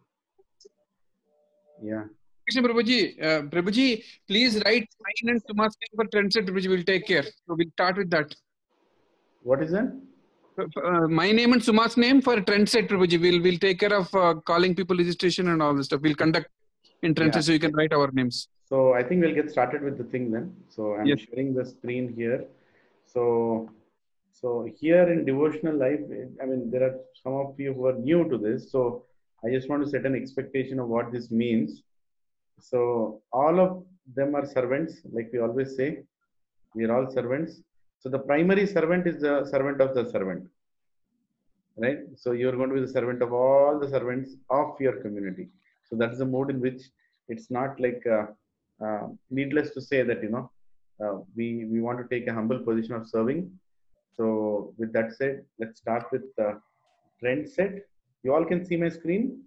yeah. Krishna Prabhuji, uh, Prabhuji, please write mine and Suma's name for Trendset, Prabhuji. We'll take care. So we'll start with that. What is that? Uh, my name and Suma's name for Trendset, Prabhuji. We'll we'll take care of uh, calling people registration and all this stuff. We'll conduct in Trendset, Yeah. so you can write our names. So I think we'll get started with the thing then. So I'm Yes. sharing the screen here. So, so here in devotional life, I mean, there are some of you who are new to this. So I just want to set an expectation of what this means. So all of them are servants, like we always say. We are all servants. So the primary servant is the servant of the servant, right? So you're going to be the servant of all the servants of your community. So that's the mode in which it's not like, uh, uh, needless to say that, you know, uh, we, we want to take a humble position of serving. So with that said, let's start with the trend set. You all can see my screen.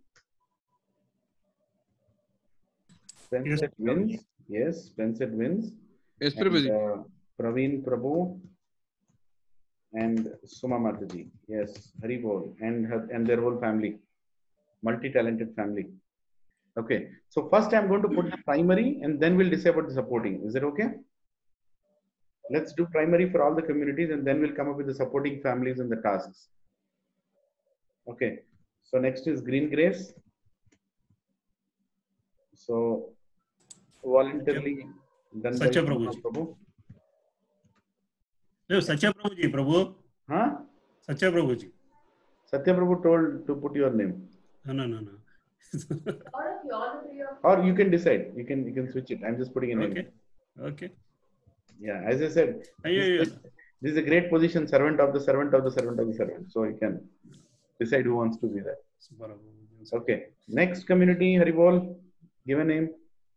Trend Yes. set wins. Yes, trend set wins. Yes, And, Prabhuji. uh, Praveen Prabhu and Suma Mataji. Yes, Hari Bol and her and their whole family, multi-talented family. Okay, so first I'm going to put the primary and then we'll decide about the supporting. Is it okay? Let's do primary for all the communities and then we'll come up with the supporting families and the tasks. Okay, so next is Green Grace. So voluntarily done by Satya Prabhuji. Prabhu. No, Satya Prabhuji, Prabhu. Huh? Satya Prabhuji. Satya Prabhu told to put your name. No, no, no, no. Or you can decide. You can you can switch it. I'm just putting a name. Okay. Okay. Yeah, as I said, Yeah, this, yeah. is- this is a great position, servant of the servant of the servant of the servant. So you can decide who wants to be there. Okay. Next community, Haribol, give a name.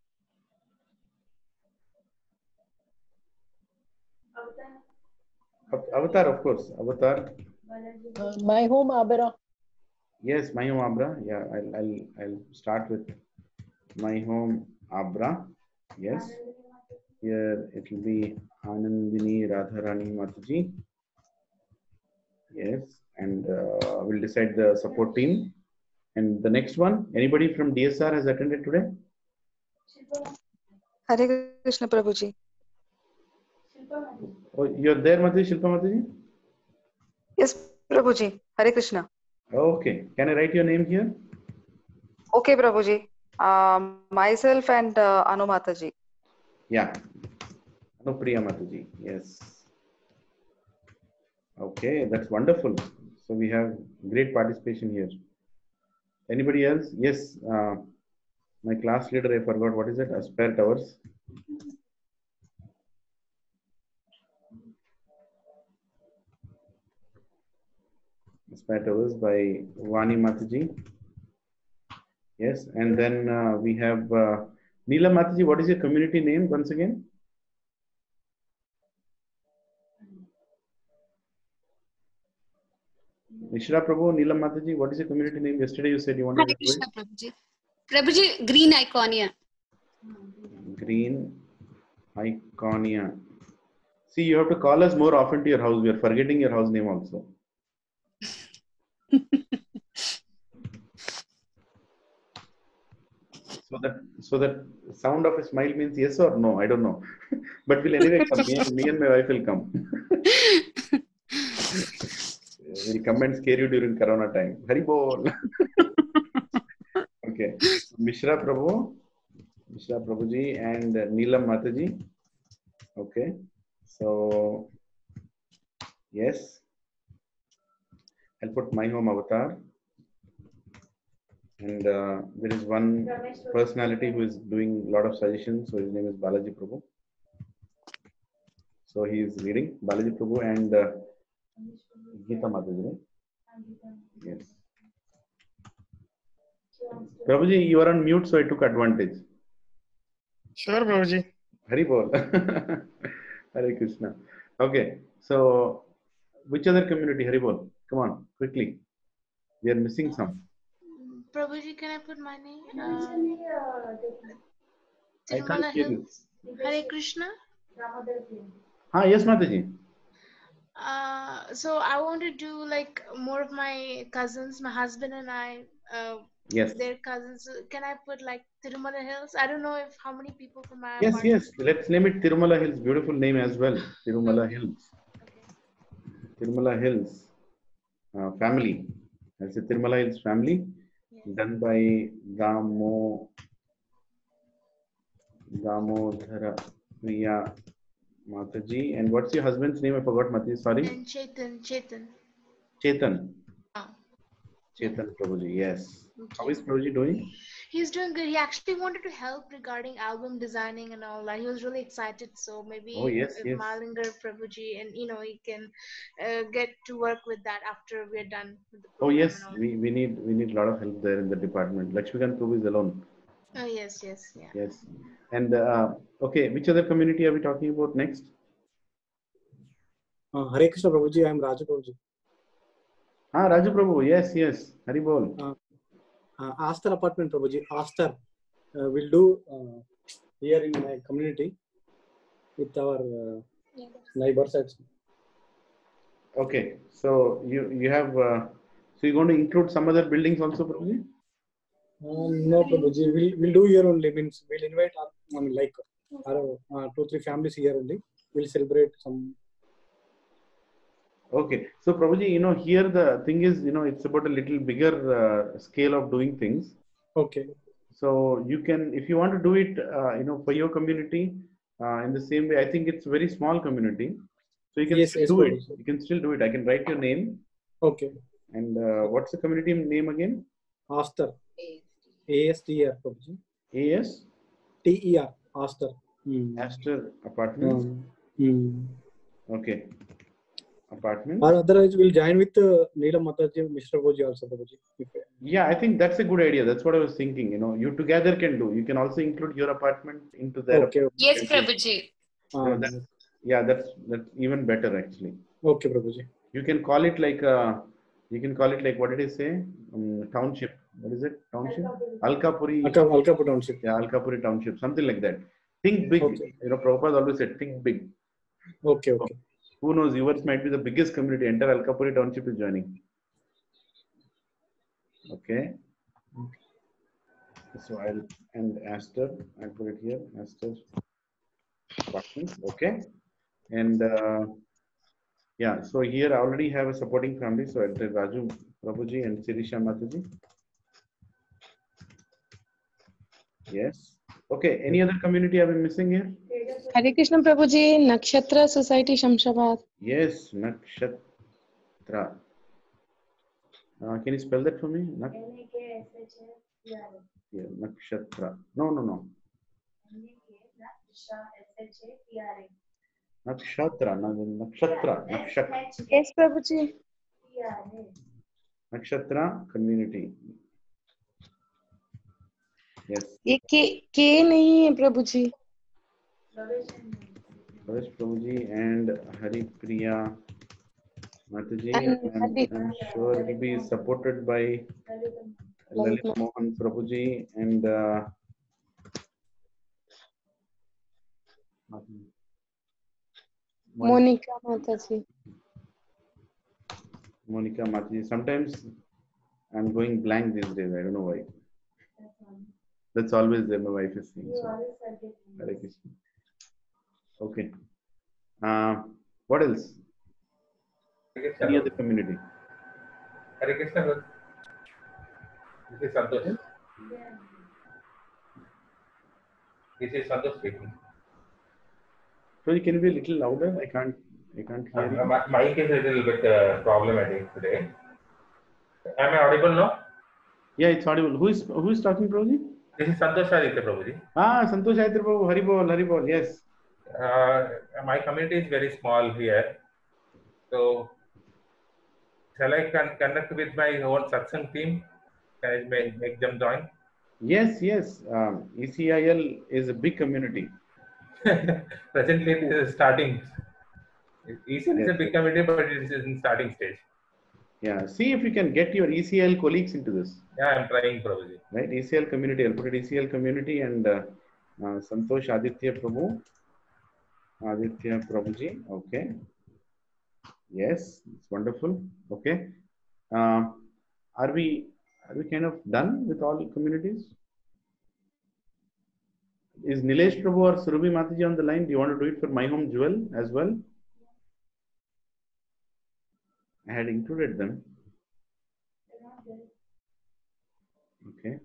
Av- Avatar, of course. Avatar. Uh, my home, Abera. Yes, my home Abra. Yeah, I'll I'll I'll start with my home Abra. Yes. Here it will be Anandini Radharani Mataji. Yes, and uh, we'll decide the support team. And the next one, anybody from D S R has attended today? Hare Krishna Prabhuji. Oh, you're there, Mataji, Shilpa Mataji? Yes, Prabhuji. Hare Krishna. Okay, can I write your name here? Okay, Prabhuji. Um, myself and uh, Anu Mataji. Yeah, Anupriya Mataji. Yes. Okay, that's wonderful. So we have great participation here. Anybody else? Yes, uh, my class leader, I forgot what is it? Aspire Towers. Aspire Towers by Vani Mataji. Yes, and then uh, we have uh, Neela Mataji. What is your community name once again? Mishra Prabhu, Neelam Mataji, what is your community name? Yesterday you said you wanted Hare to do Krishna Prabhuji. Prabhuji, Green Iconia. it. Green Iconia. See, you have to call us more often to your house. We are forgetting your house name also. So that so that sound of a smile means yes or no. I don't know, but we'll anyway come. Me, me and my wife will come. We'll come and scare you during Corona time. Haribol. Okay, Mishra Prabhu, Mishra Prabhuji, and Neelam Mataji. Okay, so yes, I'll put my home avatar. And uh, there is one personality who is doing a lot of suggestions. So his name is Balaji Prabhu. So he is leading Balaji Prabhu and uh, Geeta Mataji. Yes. Prabhuji, you are on mute, so I took advantage. Sure, Prabhuji. Haribol. Hare Krishna. Okay, so which other community? Haribol, come on, quickly. We are missing some. Prabhuji, can I put my name? Um, I can't Tirumala hear you. Hills. Hare Krishna. Ah, yes, Mataji. Uh, so I want to do like more of my cousins, my husband and I. Uh, Yes. Their cousins. Can I put like Tirumala Hills? I don't know if how many people from my Yes, apartment. yes. Let's name it Tirumala Hills. Beautiful name as well. Tirumala Hills. Tirumala Hills uh, family. That's a Tirumala Hills family. Done by Damo Damodhara Priya Mataji. And what's your husband's name? I forgot, Mataji. Sorry. And Chetan, Chetan. Chetan. Oh. Chetan Prabhuji. Yes. How is Prabhuji doing? He's doing good. He actually wanted to help regarding album designing and all that. He was really excited. So maybe Oh, yes, if yes. Malingar Prabhuji and you know he can uh, get to work with that after we're done with the Oh, program. yes. And all. We, we need we need a lot of help there in the department. Lakshmikant Prabhu is alone. Oh yes, yes, yeah. Yes. And uh, okay, which other community are we talking about next? Uh, Hare Krishna Prabhuji, I am Raju Prabhuji. Ah, Raju Prabhu. Yes, yes. Hari Bol. Uh, uh, Astar apartment Prabhuji. Astar uh, will do uh, here in my community with our uh, neighbors. Okay. So you you have uh, so you're going to include some other buildings also, Prabhuji? Uh, no, Prabhuji. We'll, we'll do here only. Means we'll invite our, I mean, like our, uh, two, three families here only. We'll celebrate some. Okay. So Prabhuji, you know, here the thing is, you know, it's about a little bigger uh, scale of doing things. Okay. So you can, if you want to do it, uh, you know, for your community uh, in the same way, I think it's a very small community. So you can Yes, still yes, do it. Prabhuji. You can still do it. I can write your name. Okay. And uh, what's the community name again? Astar. A S T E R, Prabhuji. A S T E R, Aster. Hmm. Aster Apartments. Hmm. Hmm. Okay. Apartments. Or otherwise, we'll join with uh, Neelam Mataji, Mister Prabhuji also, Prabhuji. If, Yeah, I think that's a good idea. That's what I was thinking. You know, you together can do. You can also include your apartment into their Okay, okay. apartment. Yes, Prabhuji. You know, that's, yeah, that's that's even better actually. Okay, Prabhuji. You can call it like uh, you can call it like what did he say? Um, township. What is it? Township? Alkapuri. Alka, Alkapur Township. Yeah, Alkapuri Township. Something like that. Think big. Okay. You know, Prabhupada always said, think big. Okay, okay. Who knows? Yours might be the biggest community. Entire Alkapuri Township is joining. Okay. So I'll and Aster. I'll put it here. Aster Apartments. Okay. And uh, yeah, so here I already have a supporting family. So I'll tell Raju Prabhuji and Sirisha Mataji. Yes. Okay. Any other community I've been missing here? Hare Krishna Prabhuji, Nakshatra Society Shamshabad. Yes, Nakshatra. Uh, can you spell that for me? Nak yeah, Nakshatra. No, no, no. Nakshatra. No, Nakshatra. Nakshatra. Yes, Prabhuji. Nakshatra community. Yes. ये के के नहीं है प्रभुजी. Pravesh Prabhuji and Hari Priya Mataji, And and Hari- I'm sure it will be supported by Lalit Mohan Prabhuji and uh, Monica Mataji. Monica Mataji. Sometimes I'm going blank these days. I don't know why. That's always there. My wife is saying. So. Hare Krishna. Okay. Uh, what else? Any other community? Hare Krishna. This is Santosh. This is Santosh speaking. So can you be a little louder? I can't. I can't hear you. Uh, my mic is a little bit uh, problematic today. Am I audible now? Yeah, it's audible. Who is who is talking, Prabhuji? This is Santosh Aditya Prabhuji. Ah, Santosh Aditya Prabhu. Haribol, Haribol. Yes. Uh, my community is very small here. So, shall I con connect with my own satsang team? Can I make, make them join? Yes, yes. Um, E C I L is a big community. Presently, it is starting. E C I L is a Yes. big community, but it is in starting stage. Yeah. See if you can get your E C I L colleagues into this. Yeah, I'm trying, Prabhuji. Right? E C I L community. I'll put it E C I L community and uh, uh, Santosh Aditya Prabhu. Aditya Prabhuji. Okay. Yes, it's wonderful. Okay. Uh, are we are we kind of done with all communities? Is Nilesh Prabhu or Surabhi Mataji on the line? Do you want to do it for My Home Jewel as well? I had included them. Okay.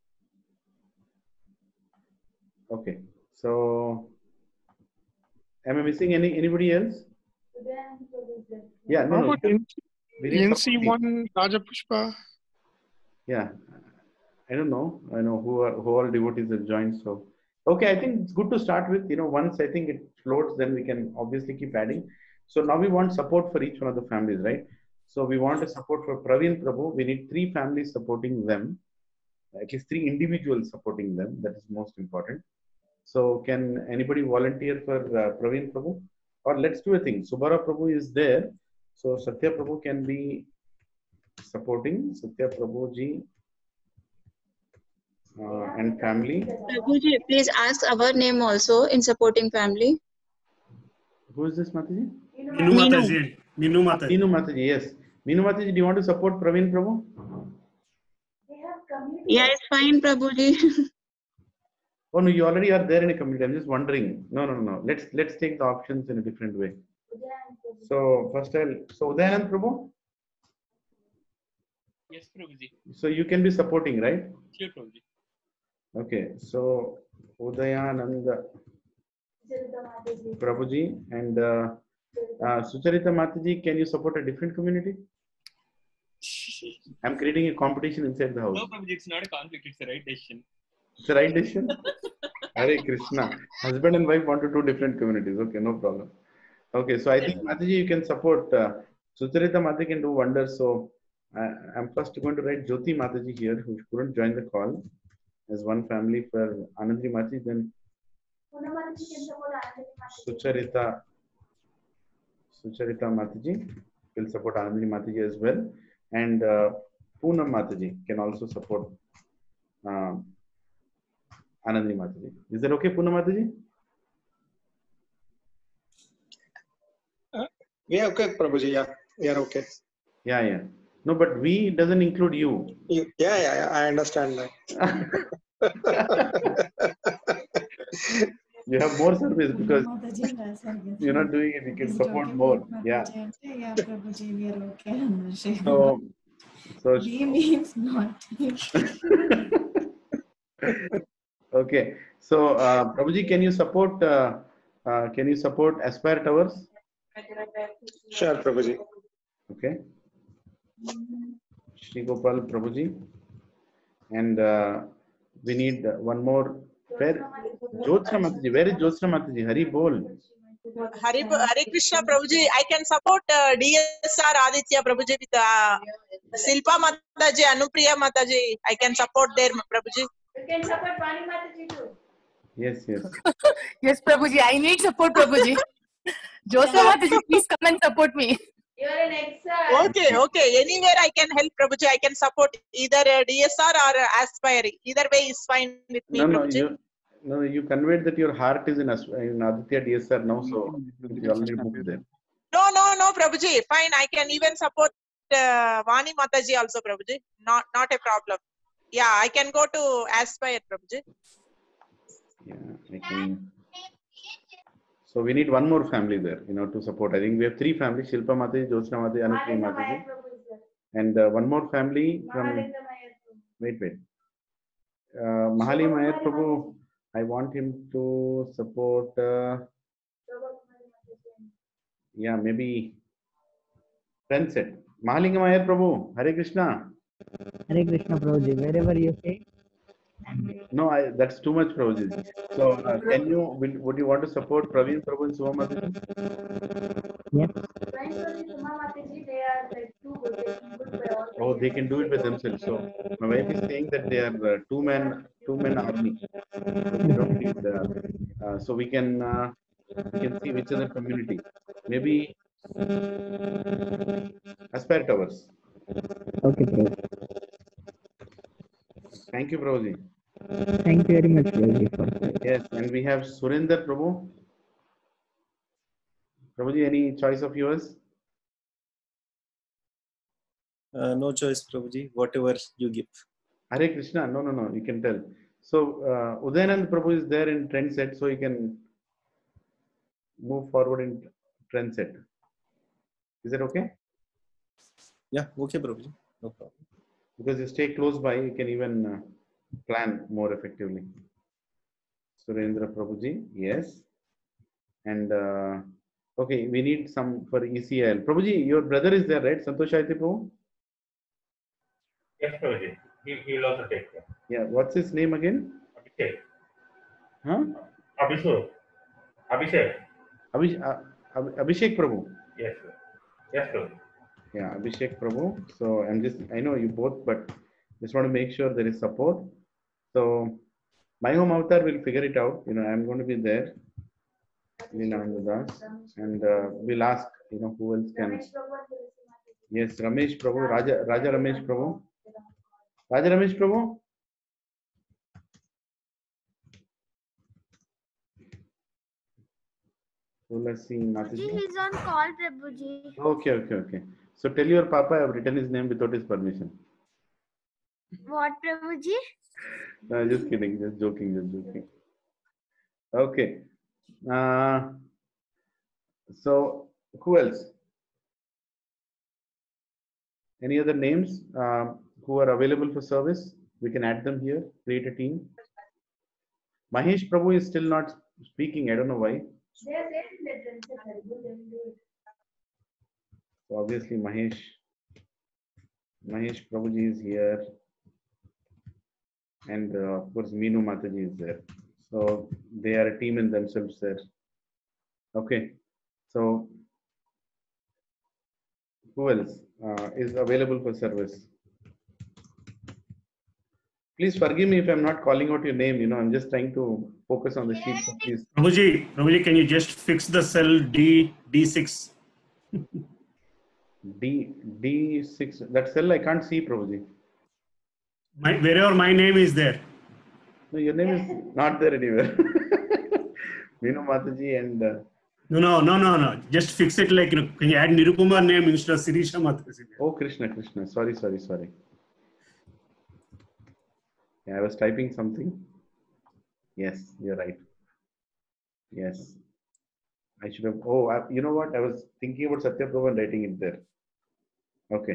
Okay. So, am I missing any anybody else? Yeah. No. How no. about N Very C one Rajapushpa? Yeah. I don't know. I know who are, who all devotees have joined. So, okay. I think it's good to start with. You know, once I think it floats, then we can obviously keep adding. So now we want support for each one of the families, right? So we want a support for Praveen Prabhu. We need three families supporting them. At least three individuals supporting them. That is most important. So can anybody volunteer for uh, Praveen Prabhu? Or let's do a thing. Subara Prabhu is there. So Satya Prabhu can be supporting. Satya Prabhu ji uh, and family. Prabhuji, please ask our name also in supporting family. Who is this Mataji? Minu Mataji. Minu Mataji. Minu Mataji, yes. Minu Mataji, do you want to support Praveen Prabhu? Yeah, it's fine, Prabhuji. Oh no, you already are there in a community. I'm just wondering. No, no, no. Let's let's take the options in a different way. So first I'll so Udayanand Prabhu. Yes, Prabhuji. So you can be supporting, right? Sure, Prabhuji. Okay. So Udayanand Prabhuji and uh, uh, Sucharita Mataji, can you support a different community? I'm creating a competition inside the house. No, Prabhuji, it's not a conflict. It's the right decision. It's the right decision. Hare Krishna. Husband and wife want to do different communities. Okay, no problem. Okay, so I think Mataji, you can support. Uh, Sucharita Mataji can do wonders. So I, I'm first going to write Jyoti Mataji here, who couldn't join the call, as one family for Anandri Mataji. Then Sucharita, Sucharita Mataji will support Anandri Mataji as well, and uh, Poonam Mataji can also support uh, Anandri Mataji. Is that okay, Poonam Mataji? Uh, yeah, okay, Prabhuji. Yeah, we are okay. Yeah, yeah. No, but we doesn't include you. you yeah, yeah, yeah, I understand that. You have more service because you're not doing it. You can support more. Yeah. Yeah, Prabhuji, we are okay. So, so we means not. Okay. So, uh, Prabhuji, can you support? Uh, uh, can you support Aspire Towers? Sure, Prabhuji. Okay. Shri Gopal Prabhuji, and uh, we need one more. Where Jyotsna Mataji? Where is Jyotsna Mataji? Hari Bol. Hari, Hari Krishna Prabhuji, I can support uh, D S R Aditya Prabhuji with uh, Silpa Mataji, Anupriya Mataji. I can support there, Prabhuji. You can support Vani Mataji too. Yes, yes. Yes, Prabhuji. I need support, Prabhuji. Jyotsna Mataji, please come and support me. You are an exile. Okay, okay. Anywhere I can help, Prabhuji. I can support either uh, D S R or uh, Aspire. Either way is fine with me, No, no, Prabhuji. you, no, you conveyed that your heart is in, As- in Aditya D S R now, so you already moved there. No, no, no, Prabhuji. Fine. I can even support uh, Vani Mataji also, Prabhuji. Not, not a problem. Yeah, I can go to Aspire, Prabhuji. Yeah, I can. So we need one more family there, you know, to support. I think we have three families: Shilpa Mataji, Jyotsna Mataji, Anupriya Mataji, and uh, one more family from. Wait, wait. Uh, Mahali Mayar Prabhu, I want him to support. Uh, yeah, maybe. Friendset. Mahalinga Mayar Prabhu, Hare Krishna. Hare Krishna Prabhuji, wherever you say. No, I, that's too much, Prabhuji. So, uh, can you, will, would you want to support Praveen Prabhu and Suma Mataji? Yes. They are like two good. They can do it by all. Oh, they can do it by themselves. So, my wife is saying that they are uh, two men, two men army. So, we don't need, uh, uh, so we can, uh, we can see which other community. Maybe Aspire Towers. Okay, Prabhu. Thank you, Prabhuji. Thank you very much, Prabhuji. Yes, and we have Surinder Prabhu. Prabhuji, any choice of yours? Uh, no choice, Prabhuji. Whatever you give. Hare Krishna. No, no, no. You can tell. So, uh, Udayanand Prabhu is there in trend set, so you can move forward in trend set. Is that okay? Yeah, okay, Prabhuji. No problem. Because you stay close by, you can even uh, plan more effectively. Surendra Prabhuji, yes. And uh, okay, we need some for E C L. Prabhuji, your brother is there, right? Santosh Ayati Prabhu? Yes, Prabhuji. He, he will also take care. Yeah, what's his name again? Abhishek. Huh? Abhishek. Abhishek. Abhish, uh, Ab- Abhishek Prabhu. Yes, sir. Yes, Prabhuji. Yeah, Abhishek Prabhu. So I'm just, I know you both, but just want to make sure there is support. So my home avatar will figure it out. You know, I'm going to be there. And uh, we'll ask, you know, who else can. Yes, Ramesh Prabhu, Raja, Raja Ramesh Prabhu. Raja Ramesh Prabhu. Tulasi Mataji. He's on call, Prabhuji. Okay, okay, okay. So tell your papa I have written his name without his permission. What, Prabhuji? No, just kidding, just joking, just joking. Okay. Uh, so who else? Any other names uh, who are available for service? We can add them here, create a team. Mahesh Prabhu is still not speaking. I don't know why. So obviously Mahesh. Mahesh Prabhuji is here. And uh, of course, Meenu Mataji is there. So they are a team in themselves there. Okay. So who else uh, is available for service? Please forgive me if I'm not calling out your name. You know, I'm just trying to focus on the sheet. So please. Prabhuji, Prabhuji, can you just fix the cell D D6? D D6. That cell I can't see, Prabhuji. My, wherever my name is there. No, your name is not there anywhere. Meenu Mataji and. Uh, No, no, no, no, no. Just fix it like, you know, can you add Nirukumar name instead of Sirisha Mataji? Oh, Krishna, Krishna. Sorry, sorry, sorry. Yeah, I was typing something. Yes, you're right. Yes. I should have. Oh, I, you know what? I was thinking about Satya Prabhu and writing it there. Okay.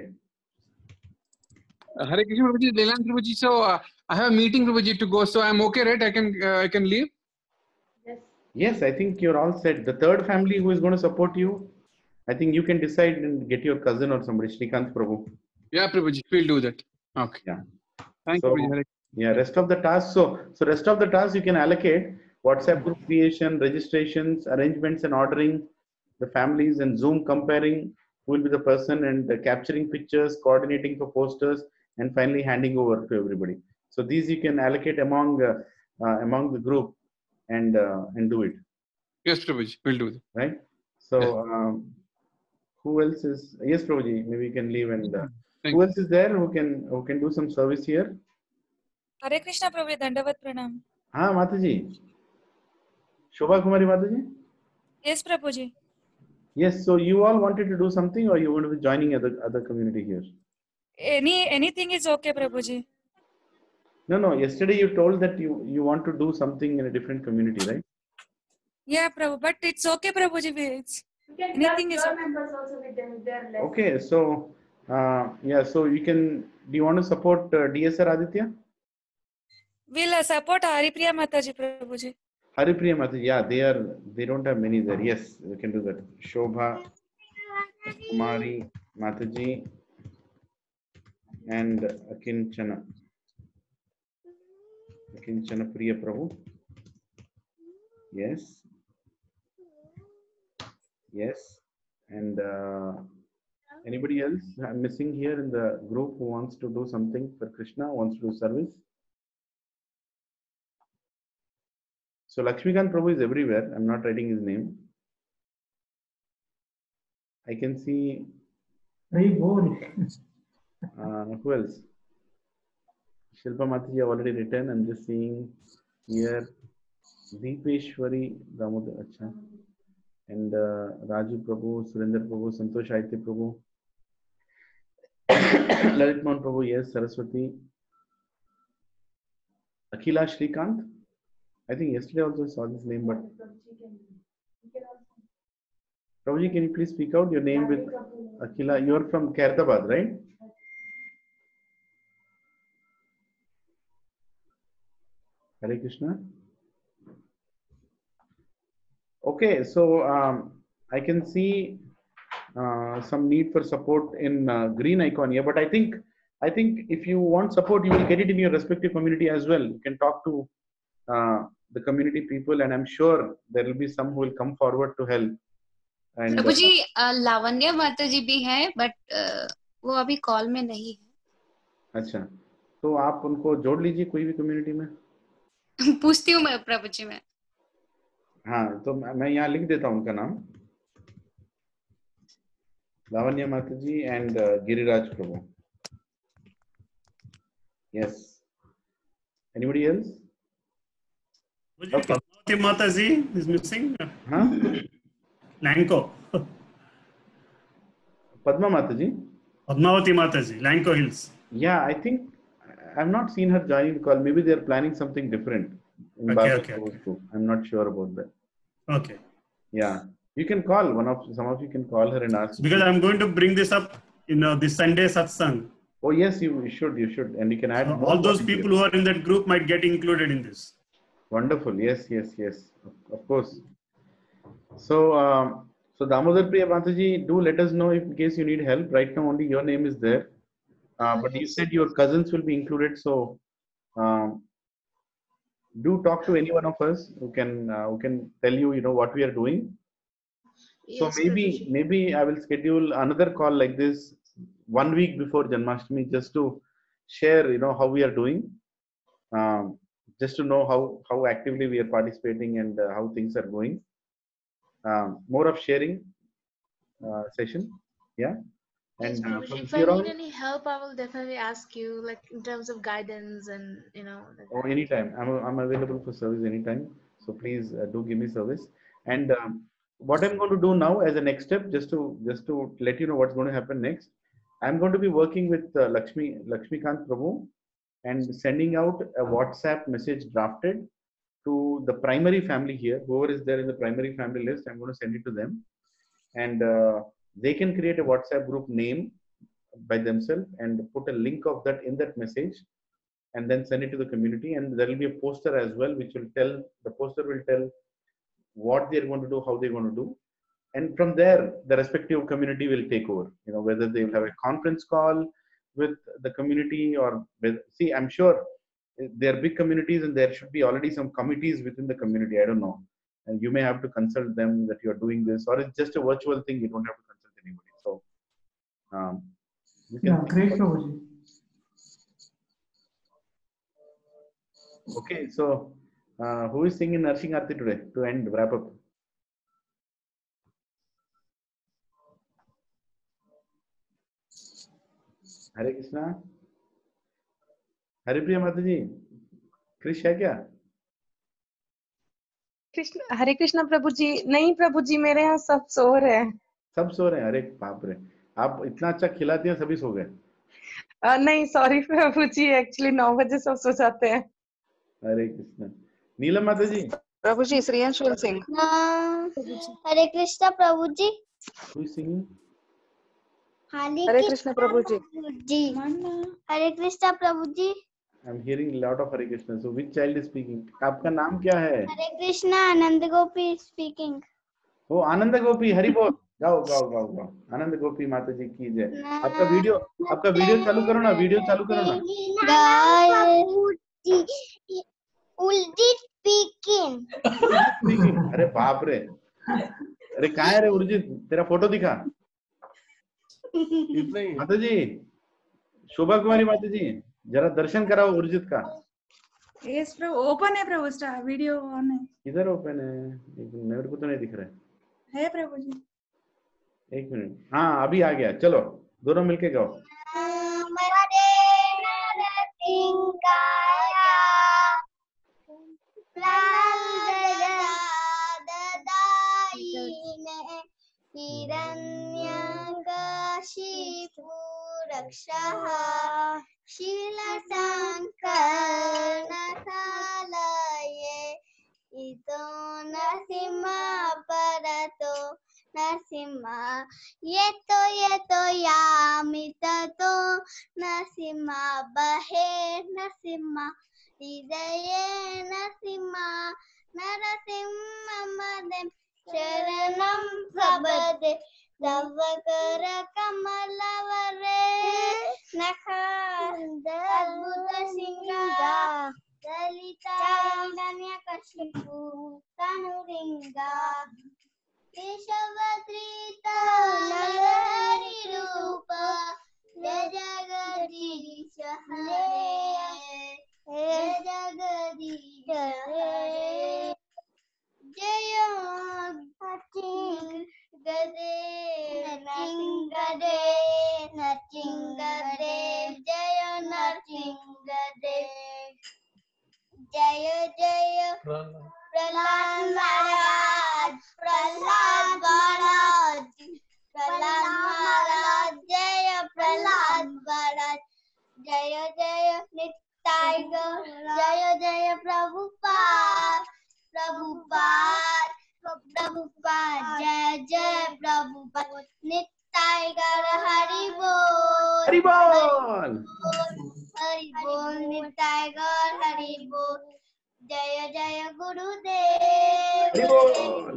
Uh, Hare Krishna Prabhuji, Leland Prabhuji. So uh, I have a meeting, Prabhuji, to go. So I'm okay, right? I can uh, I can leave. Yes, I think you're all set. The third family who is going to support you, I think you can decide and get your cousin or somebody, Shrikant Prabhu. Yeah, Prabhuji, we'll do that. Okay. Yeah. Thank So, you, Prabhuji. yeah, rest of the tasks. So, so rest of the tasks you can allocate: WhatsApp group creation, registrations, arrangements and ordering, the families, and Zoom comparing who will be the person, and uh, capturing pictures, coordinating for posters, and finally handing over to everybody. So these you can allocate among uh, uh, among the group. And uh, and do it. Yes, Prabhuji, we'll do that. Right. So um, who else is? Yes, Prabhuji. Maybe you can leave. And uh, who else is there who can who can do some service here? Hare Krishna, Prabhuji. Dandavat Pranam. Ah, Mataji. Shobha Kumari Mataji. Yes, Prabhuji. Yes. So you all wanted to do something, or you want to be joining other other community here? Any anything is okay, Prabhuji. No, no. Yesterday you told that you you want to do something in a different community, right? Yeah, Prabhu, but it's okay, Prabhuji. It's, anything is okay. Okay, so uh, yeah, so you can. Do you want to support uh, D S R Aditya? We'll uh, support Haripriya Mataji, Prabhuji. Haripriya Mataji, yeah, they are. They don't have many there. Yes, we can do that. Shobha Kumari Mataji and Akinchana. Akinchana Priya Prabhu. Yes. Yes. And uh, anybody else I'm missing here in the group who wants to do something for Krishna, wants to do service? So Lakshmikant Prabhu is everywhere. I'm not writing his name. I can see. Very boring. Uh, who else? Shilpa Mataji have already written. I'm just seeing here Deepeshwari Damodar. Acha. And uh, Raju Prabhu, Surendra Prabhu, Santosh Aitya Prabhu, Lalit Mohan Prabhu, yes, Saraswati, Akila Shrikant. I think yesterday also I saw this name, but Prabhuji, can you please speak out your name with Akila? You're from Khairtabad, right? Hare Krishna. Okay, so um, I can see uh, some need for support in uh, green icon here, but I think I think if you want support, you will get it in your respective community as well. You can talk to uh, the community people, and I'm sure there will be some who will come forward to help. And प्रभुजी लावण्य माता जी भी हैं, but वो अभी call में नहीं है. अच्छा, तो आप उनको जोड़ लीजिए कोई भी कम्युनिटी में. पूछती हूँ मैं प्रभुजी में. हाँ, तो मैं यहाँ लिख देता हूँ उनका नाम, Lavanya Mata ji and Giriraj Prabhu. Yes. Anybody else? Okay. Padmavati Mataji is missing. Huh? Lanko. Padma Mataji. Padmavati Mataji, Lanko Hills. Yeah, I think I've not seen her joining the call. Maybe they're planning something different. In Okay, Baba okay, okay. Group. I'm not sure about that. Okay. Yeah, you can call one of some of you can call her and ask. Because I'm going to bring this up in uh, this Sunday satsang. Oh yes, you should. You should, and you can add So more all those volunteers. people who are in that group might get included in this. Wonderful. Yes, yes, yes. Of, of course. So, um, so Damodar Priya Mataji, do let us know if in case you need help. Right now, only your name is there. Uh, but you said your cousins will be included, so um, do talk to any one of us who can uh, who can tell you, you know, what we are doing. So Yes, maybe Prabhuji. maybe I will schedule another call like this one week before Janmashtami, just to share, you know, how we are doing, um, just to know how how actively we are participating and uh, how things are going. Um, more of sharing uh, session, yeah. Yes, And uh, Prabhuji. from If I here need on, any help, I will definitely ask you, like in terms of guidance and you know. Like or anytime, I'm I'm available for service anytime. So please uh, do give me service. And um, what I'm going to do now as a next step, just to just to let you know what's going to happen next, I'm going to be working with uh, Lakshmi Lakshmikant Prabhu and sending out a WhatsApp message drafted to the primary family here. Whoever is there in the primary family list, I'm going to send it to them, and uh, they can create a WhatsApp group name by themselves and put a link of that in that message, and then send it to the community. And there will be a poster as well, which will tell, the poster will tell what they're going to do, how they're going to do. And from there, the respective community will take over, you know, whether they will have a conference call with the community or with, see, I'm sure there are big communities and there should be already some committees within the community. I don't know. And you may have to consult them that you're doing this, or it's just a virtual thing. You don't have to consult anybody. So, um, you can Yeah, great, Prabhuji. Okay, so uh, who is singing Narshing Aarti today to end, wrap up? Hare Krishna. Haripriya Mataji, Krish है क्या? कृष्ण हरे कृष्णा प्रभु जी। नहीं प्रभु जी, मेरे यहाँ सब सो रहे हैं। सब सो रहे हैं? अरे बाप रे, आप इतना अच्छा खिलाती हैं, सभी सो गए। अ, नहीं सॉरी प्रभु जी, एक्चुअली नौ बजे सब सो जाते हैं। हरे Krishna. Neelam Mata ji. Prabhu ji, Shreyansh will sing. Hare Krishna Prabhu ji. Who is singing? Hare Krishna Prabhu ji. Ji. Hare Krishna Prabhu ji. I'm hearing a lot of Hare Krishna. So which child is speaking? आपका नाम क्या है? हरे कृष्णा आनंद गोपी स्पीकिंग। ओ आनंद गोपी, हरि बोल। गाओ गाओ गाओ गाओ। आनंद गोपी माता जी की जय। आपका वीडियो आपका वीडियो चालू करो ना, वीडियो चालू करो ना। उर्जित स्पीकिंग। स्पीकिंग, अरे बाप रे, अरे कहाँ है रे उर्जित, तेरा फोटो दिखा। माता जी, शोभा कुमारी माता जी, जरा दर्शन कराओ उर्जित का। यस प्रभु, ओपन है प्रभु, स्टार वीडियो ऑन है। किधर ओपन है? मेरे को तो नहीं दिख रहा है। है प्रभु जी। एक मिनट, हाँ अभी आ गया। चलो दोनों मिलके गाओ। हिरण्यकशिपु रक्षः शीलसङ्कर्णशालये इतो नरसिंह परतो नरसिंह येतो येतो यामि ततो नरसिंह बहे नरसिंह हृदये नरसिंह नरसिंह मदे शरणं प्रपदे नवकर कमलवरे नखादद्भुत सिंगा दलितारण्यकशिपु तनुरिंगा केशवधृत नरहरि रूप जय जगदीश हरे जय जगदीश हरे जय गदे नरसिंगदे नरसिंगदे जय नरसिंगदे जय जय प्रहलाद महाराज प्रहलाद महाराज प्रहलाद महाराज जय प्रहलाद महाराज जय जय नित्याय गौर जय जय प्रभुपाद प्रभुपाद प्रभुपाद जय जय प्रभुपाद नित्याय गौर हरि बोल हरि बोल हरि बोल नित्याय गौर हरि बोल जय जय गुरुदेव हरि बोल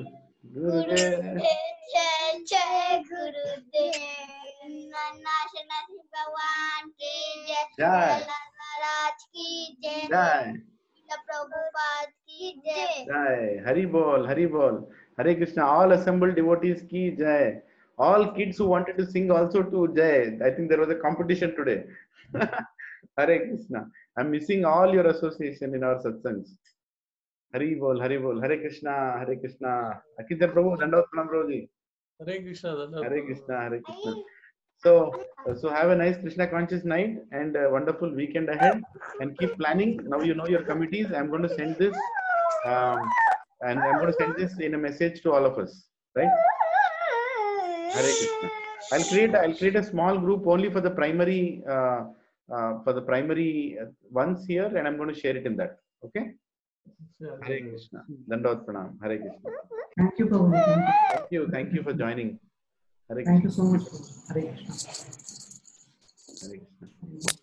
गुरुदेव जय जय गुरुदेव नाशनाथ भगवान की जय, जय प्रहलाद महाराज की जय, जय प्रभुपाद की जय। Jai. Hari Bol, Hari Bol. Hare Krishna. All assembled devotees ki Jai. All kids who wanted to sing also to Jai. I think there was a competition today. Hare Krishna. I'm missing all your association in our satsangs. Hari Bol, Hari Bol. Hare Krishna, Hare Krishna. Akidhar Prabhu, Dandavat Pranam Prabhuji. Hare Krishna, Dandavat Hare Pranam. Krishna, Hare Krishna. So, so have a nice Krishna conscious night and a wonderful weekend ahead, and keep planning. Now you know your committees. I'm going to send this, um, and I'm going to send this in a message to all of us, right? Hare Krishna. I'll create I'll create a small group only for the primary uh, uh, for the primary ones here, and I'm going to share it in that. Okay. Hare Krishna. Dandavat Pranam. Hare Krishna. Thank you, Prabhuji. Thank you. Thank you. Thank you for joining. Hare Thank you Krishna. so much. Hare Krishna. Hare Krishna.